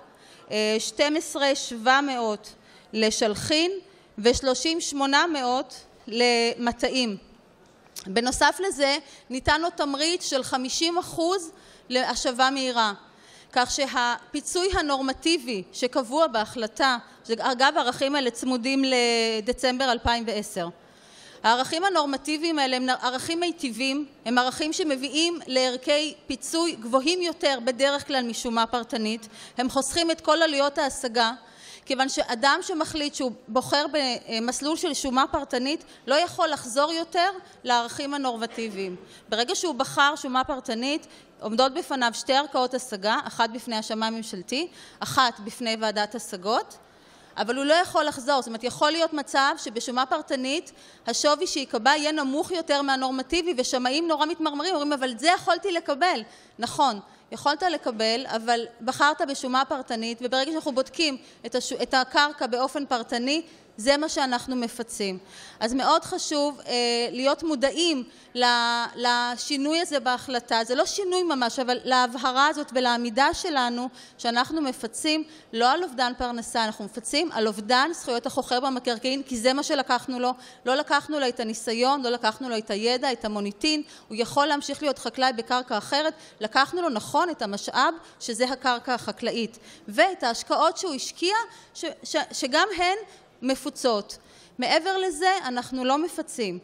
12,700 לשלחין ו-30,800 למטעים. בנוסף לזה ניתן לו תמריץ של 50% להשבה מהירה, כך שהפיצוי הנורמטיבי שקבוע בהחלטה, אגב הערכים האלה צמודים לדצמבר 2010, הערכים הנורמטיביים האלה הם ערכים מיטיבים, הם ערכים שמביאים לערכי פיצוי גבוהים יותר בדרך כלל משומה פרטנית, הם חוסכים את כל עלויות ההשגה, כיוון שאדם שמחליט שהוא בוחר במסלול של שומה פרטנית לא יכול לחזור יותר לערכים הנורמטיביים. ברגע שהוא בחר שומה פרטנית, עומדות בפניו שתי ערכאות השגה, אחת בפני השמאי הממשלתי, אחת בפני ועדת השגות, אבל הוא לא יכול לחזור. זאת אומרת, יכול להיות מצב שבשומה פרטנית השווי שיקבע יהיה נמוך יותר מהנורמטיבי, ושמאים נורא מתמרמרים, אומרים, אבל זה יכולתי לקבל. נכון, יכולת לקבל, אבל בחרת בשומה פרטנית, וברגע שאנחנו בודקים את הקרקע באופן פרטני, זה מה שאנחנו מפצים. אז מאוד חשוב להיות מודעים לשינוי הזה בהחלטה. זה לא שינוי ממש, אבל להבהרה הזאת ולעמידה שלנו שאנחנו מפצים לא על אובדן פרנסה, אנחנו מפצים על אובדן זכויות החוכר במקרקעין, כי זה מה שלקחנו לו. לא לקחנו לו את הניסיון, לא לקחנו לו את הידע, את המוניטין. הוא יכול להמשיך להיות חקלאי בקרקע אחרת. לקחנו לו נכון את המשאב שזה הקרקע החקלאית. ואת ההשקעות שהוא השקיע, שגם הן מפוצות. מעבר לזה אנחנו לא מפצים.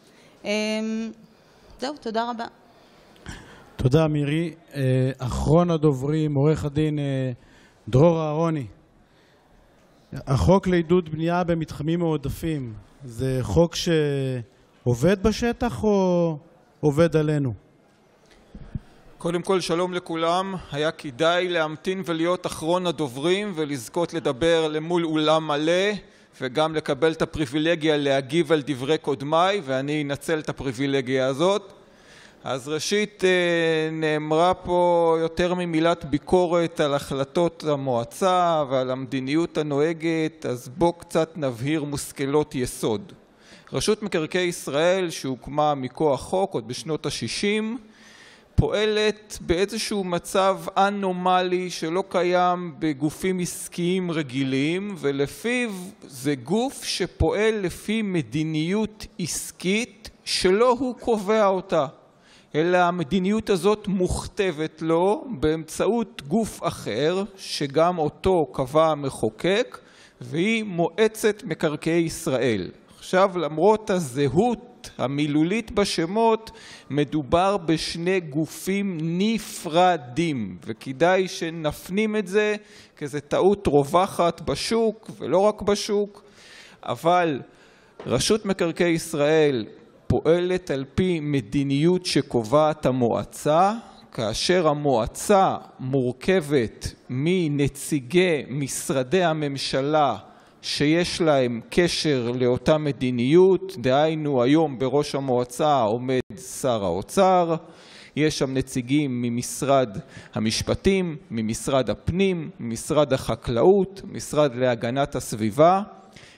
זהו, תודה רבה. תודה מירי. אחרון הדוברים, עורך הדין דרור אהרוני. החוק לעידוד בנייה במתחמים מועדפים, זה חוק שעובד בשטח או עובד עלינו? קודם כל שלום לכולם, היה כדאי להמתין ולהיות אחרון הדוברים ולזכות לדבר למול אולם מלא וגם לקבל את הפריבילגיה להגיב על דברי קודמיי, ואני אנצל את הפריבילגיה הזאת. אז ראשית נאמרה פה יותר ממילת ביקורת על החלטות המועצה ועל המדיניות הנוהגת, אז בוא קצת נבהיר מושכלות יסוד. רשות מקרקעי ישראל שהוקמה מכוח חוק עוד בשנות ה-60, פועלת באיזשהו מצב אנומלי שלא קיים בגופים עסקיים רגילים, ולפיו זה גוף שפועל לפי מדיניות עסקית שלא הוא קובע אותה, אלא המדיניות הזאת מוכתבת לו באמצעות גוף אחר שגם אותו קבע המחוקק, והיא מועצת מקרקעי ישראל. עכשיו למרות הזהות המילולית בשמות, מדובר בשני גופים נפרדים, וכדאי שנפנים את זה, כי זו טעות רווחת בשוק ולא רק בשוק. אבל רשות מקרקעי ישראל פועלת על פי מדיניות שקובעת המועצה, כאשר המועצה מורכבת מנציגי משרדי הממשלה שיש להם קשר לאותה מדיניות, דהיינו היום בראש המועצה עומד שר האוצר, יש שם נציגים ממשרד המשפטים, ממשרד הפנים, ממשרד החקלאות, משרד להגנת הסביבה.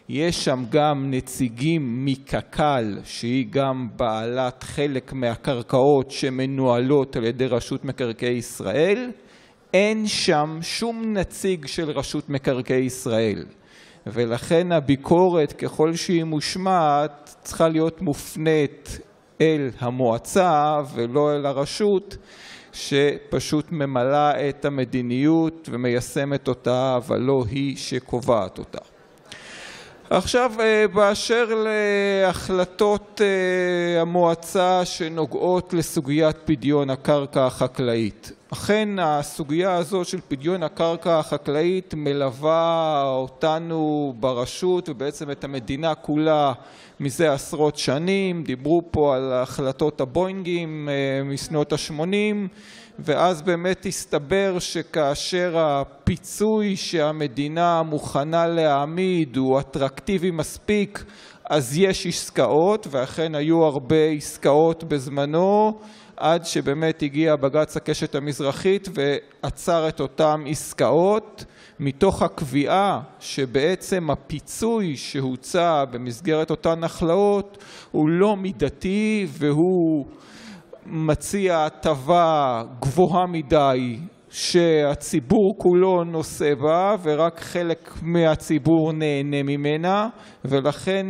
יש שם גם נציגים מקק"ל, שהיא גם בעלת חלק מהקרקעות שמנוהלות על ידי רשות מקרקעי ישראל. אין שם שום נציג של רשות מקרקעי ישראל. ולכן הביקורת, ככל שהיא מושמעת, צריכה להיות מופנית אל המועצה ולא אל הרשות, שפשוט ממלאה את המדיניות ומיישמת אותה, אבל לא היא שקובעת אותה. עכשיו, באשר להחלטות המועצה שנוגעות לסוגיית פדיון הקרקע החקלאית. אכן, הסוגיה הזו של פדיון הקרקע החקלאית מלווה אותנו ברשות ובעצם את המדינה כולה מזה עשרות שנים. דיברו פה על החלטות הבוינגים משנות ה-80, ואז באמת הסתבר שכאשר הפיצוי שהמדינה מוכנה להעמיד הוא אטרקטיבי מספיק, אז יש עסקאות, ואכן היו הרבה עסקאות בזמנו, עד שבאמת הגיע בג"ץ הקשת המזרחית ועצר את אותם עסקאות, מתוך הקביעה שבעצם הפיצוי שהוצע במסגרת אותן נחלאות הוא לא מידתי, והוא מציע הטבה גבוהה מדי שהציבור כולו נושא בה ורק חלק מהציבור נהנה ממנה, ולכן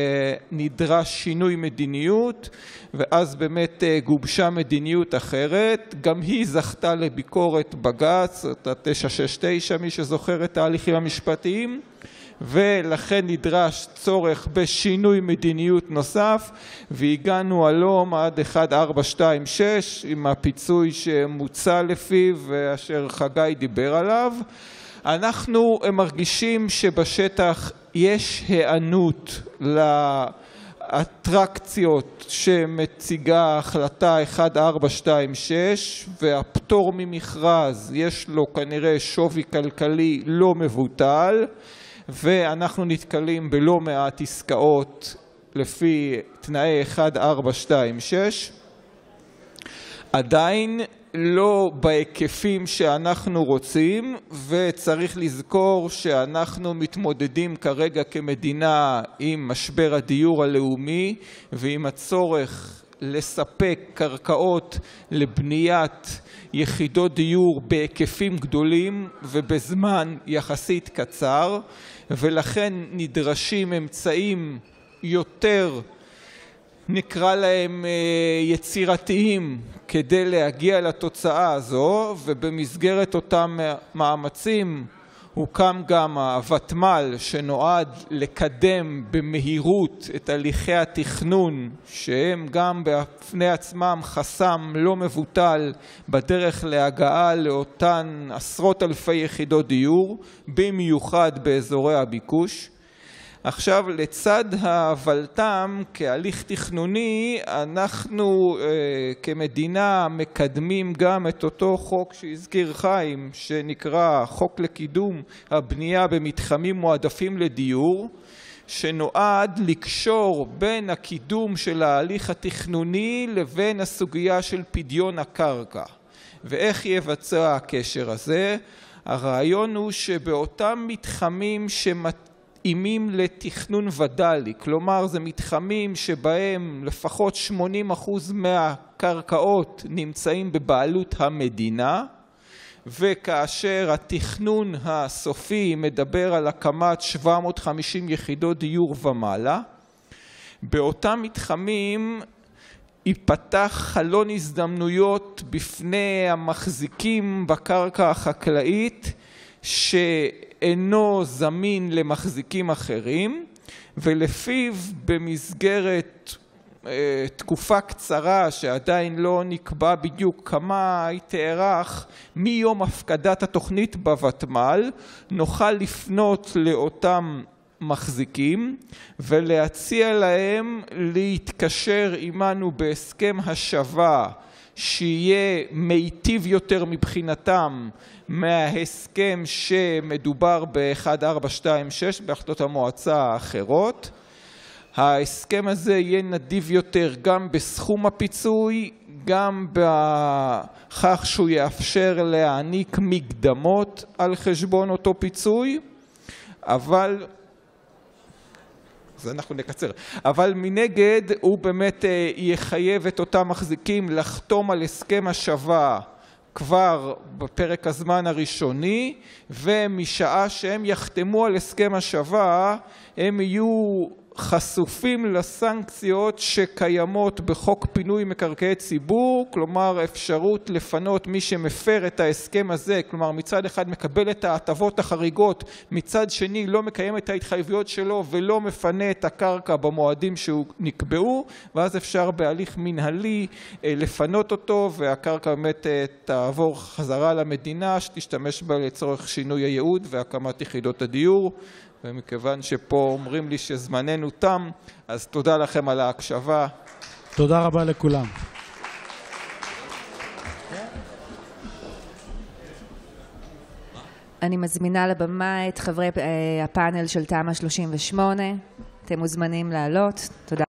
נדרש שינוי מדיניות, ואז באמת גובשה מדיניות אחרת. גם היא זכתה לביקורת בג"ץ, אותה 969, מי שזוכר את ההליכים המשפטיים, ולכן נדרש צורך בשינוי מדיניות נוסף, והגענו הלום עד 1426 עם הפיצוי שמוצע לפיו ואשר חגי דיבר עליו. אנחנו מרגישים שבשטח יש הענות לאטרקציות שמציגה החלטה 1426, והפטור ממכרז יש לו כנראה שווי כלכלי לא מבוטל, ואנחנו נתקלים בלא מעט עסקאות לפי תנאי 1426, עדיין לא בהיקפים שאנחנו רוצים, וצריך לזכור שאנחנו מתמודדים כרגע כמדינה עם משבר הדיור הלאומי ועם הצורך לספק קרקעות לבניית יחידות דיור בהיקפים גדולים ובזמן יחסית קצר, ולכן נדרשים אמצעים יותר, נקרא להם יצירתיים, כדי להגיע לתוצאה הזו. ובמסגרת אותם מאמצים הוקם גם הוותמ"ל, שנועד לקדם במהירות את הליכי התכנון, שהם גם בפני עצמם חסם לא מבוטל בדרך להגעה לאותן עשרות אלפי יחידות דיור, במיוחד באזורי הביקוש. עכשיו, לצד הוולתם כהליך תכנוני, אנחנו כמדינה מקדמים גם את אותו חוק שהזכיר חיים, שנקרא חוק לקידום הבנייה במתחמים מועדפים לדיור, שנועד לקשור בין הקידום של ההליך התכנוני לבין הסוגיה של פדיון הקרקע. ואיך יבצע הקשר הזה? הרעיון הוא שבאותם מתחמים מתאימים לתכנון ודלי, כלומר זה מתחמים שבהם לפחות 80% מהקרקעות נמצאים בבעלות המדינה, וכאשר התכנון הסופי מדבר על הקמת 750 יחידות דיור ומעלה, באותם מתחמים ייפתח חלון הזדמנויות בפני המחזיקים בקרקע החקלאית שאינו זמין למחזיקים אחרים, ולפיו במסגרת תקופה קצרה שעדיין לא נקבע בדיוק כמה היא תארך, מיום הפקדת התוכנית בוותמ"ל נוכל לפנות לאותם מחזיקים ולהציע להם להתקשר עמנו בהסכם השבה שיהיה מיטיב יותר מבחינתם מההסכם שמדובר ב-1426 בהחלטות המועצה האחרות. ההסכם הזה יהיה נדיב יותר גם בסכום הפיצוי, גם בכך שהוא יאפשר להעניק מקדמות על חשבון אותו פיצוי, אבל אז אנחנו נקצר. אבל מנגד הוא באמת יחייב את אותם מחזיקים לחתום על הסכם השבה כבר בפרק הזמן הראשוני, ומשעה שהם יחתמו על הסכם השבה, הם יהיו חשופים לסנקציות שקיימות בחוק פינוי מקרקעי ציבור, כלומר אפשרות לפנות מי שמפר את ההסכם הזה, כלומר מצד אחד מקבל את ההטבות החריגות, מצד שני לא מקיים את ההתחייבויות שלו ולא מפנה את הקרקע במועדים שנקבעו, ואז אפשר בהליך מנהלי לפנות אותו, והקרקע באמת תעבור חזרה למדינה שתשתמש בה לצורך שינוי הייעוד והקמת יחידות הדיור. ומכיוון שפה אומרים לי שזמננו תם, אז תודה לכם על ההקשבה. תודה רבה לכולם. אני מזמינה לבמה את חברי הפאנל של תמ"א 38. אתם מוזמנים לעלות. תודה.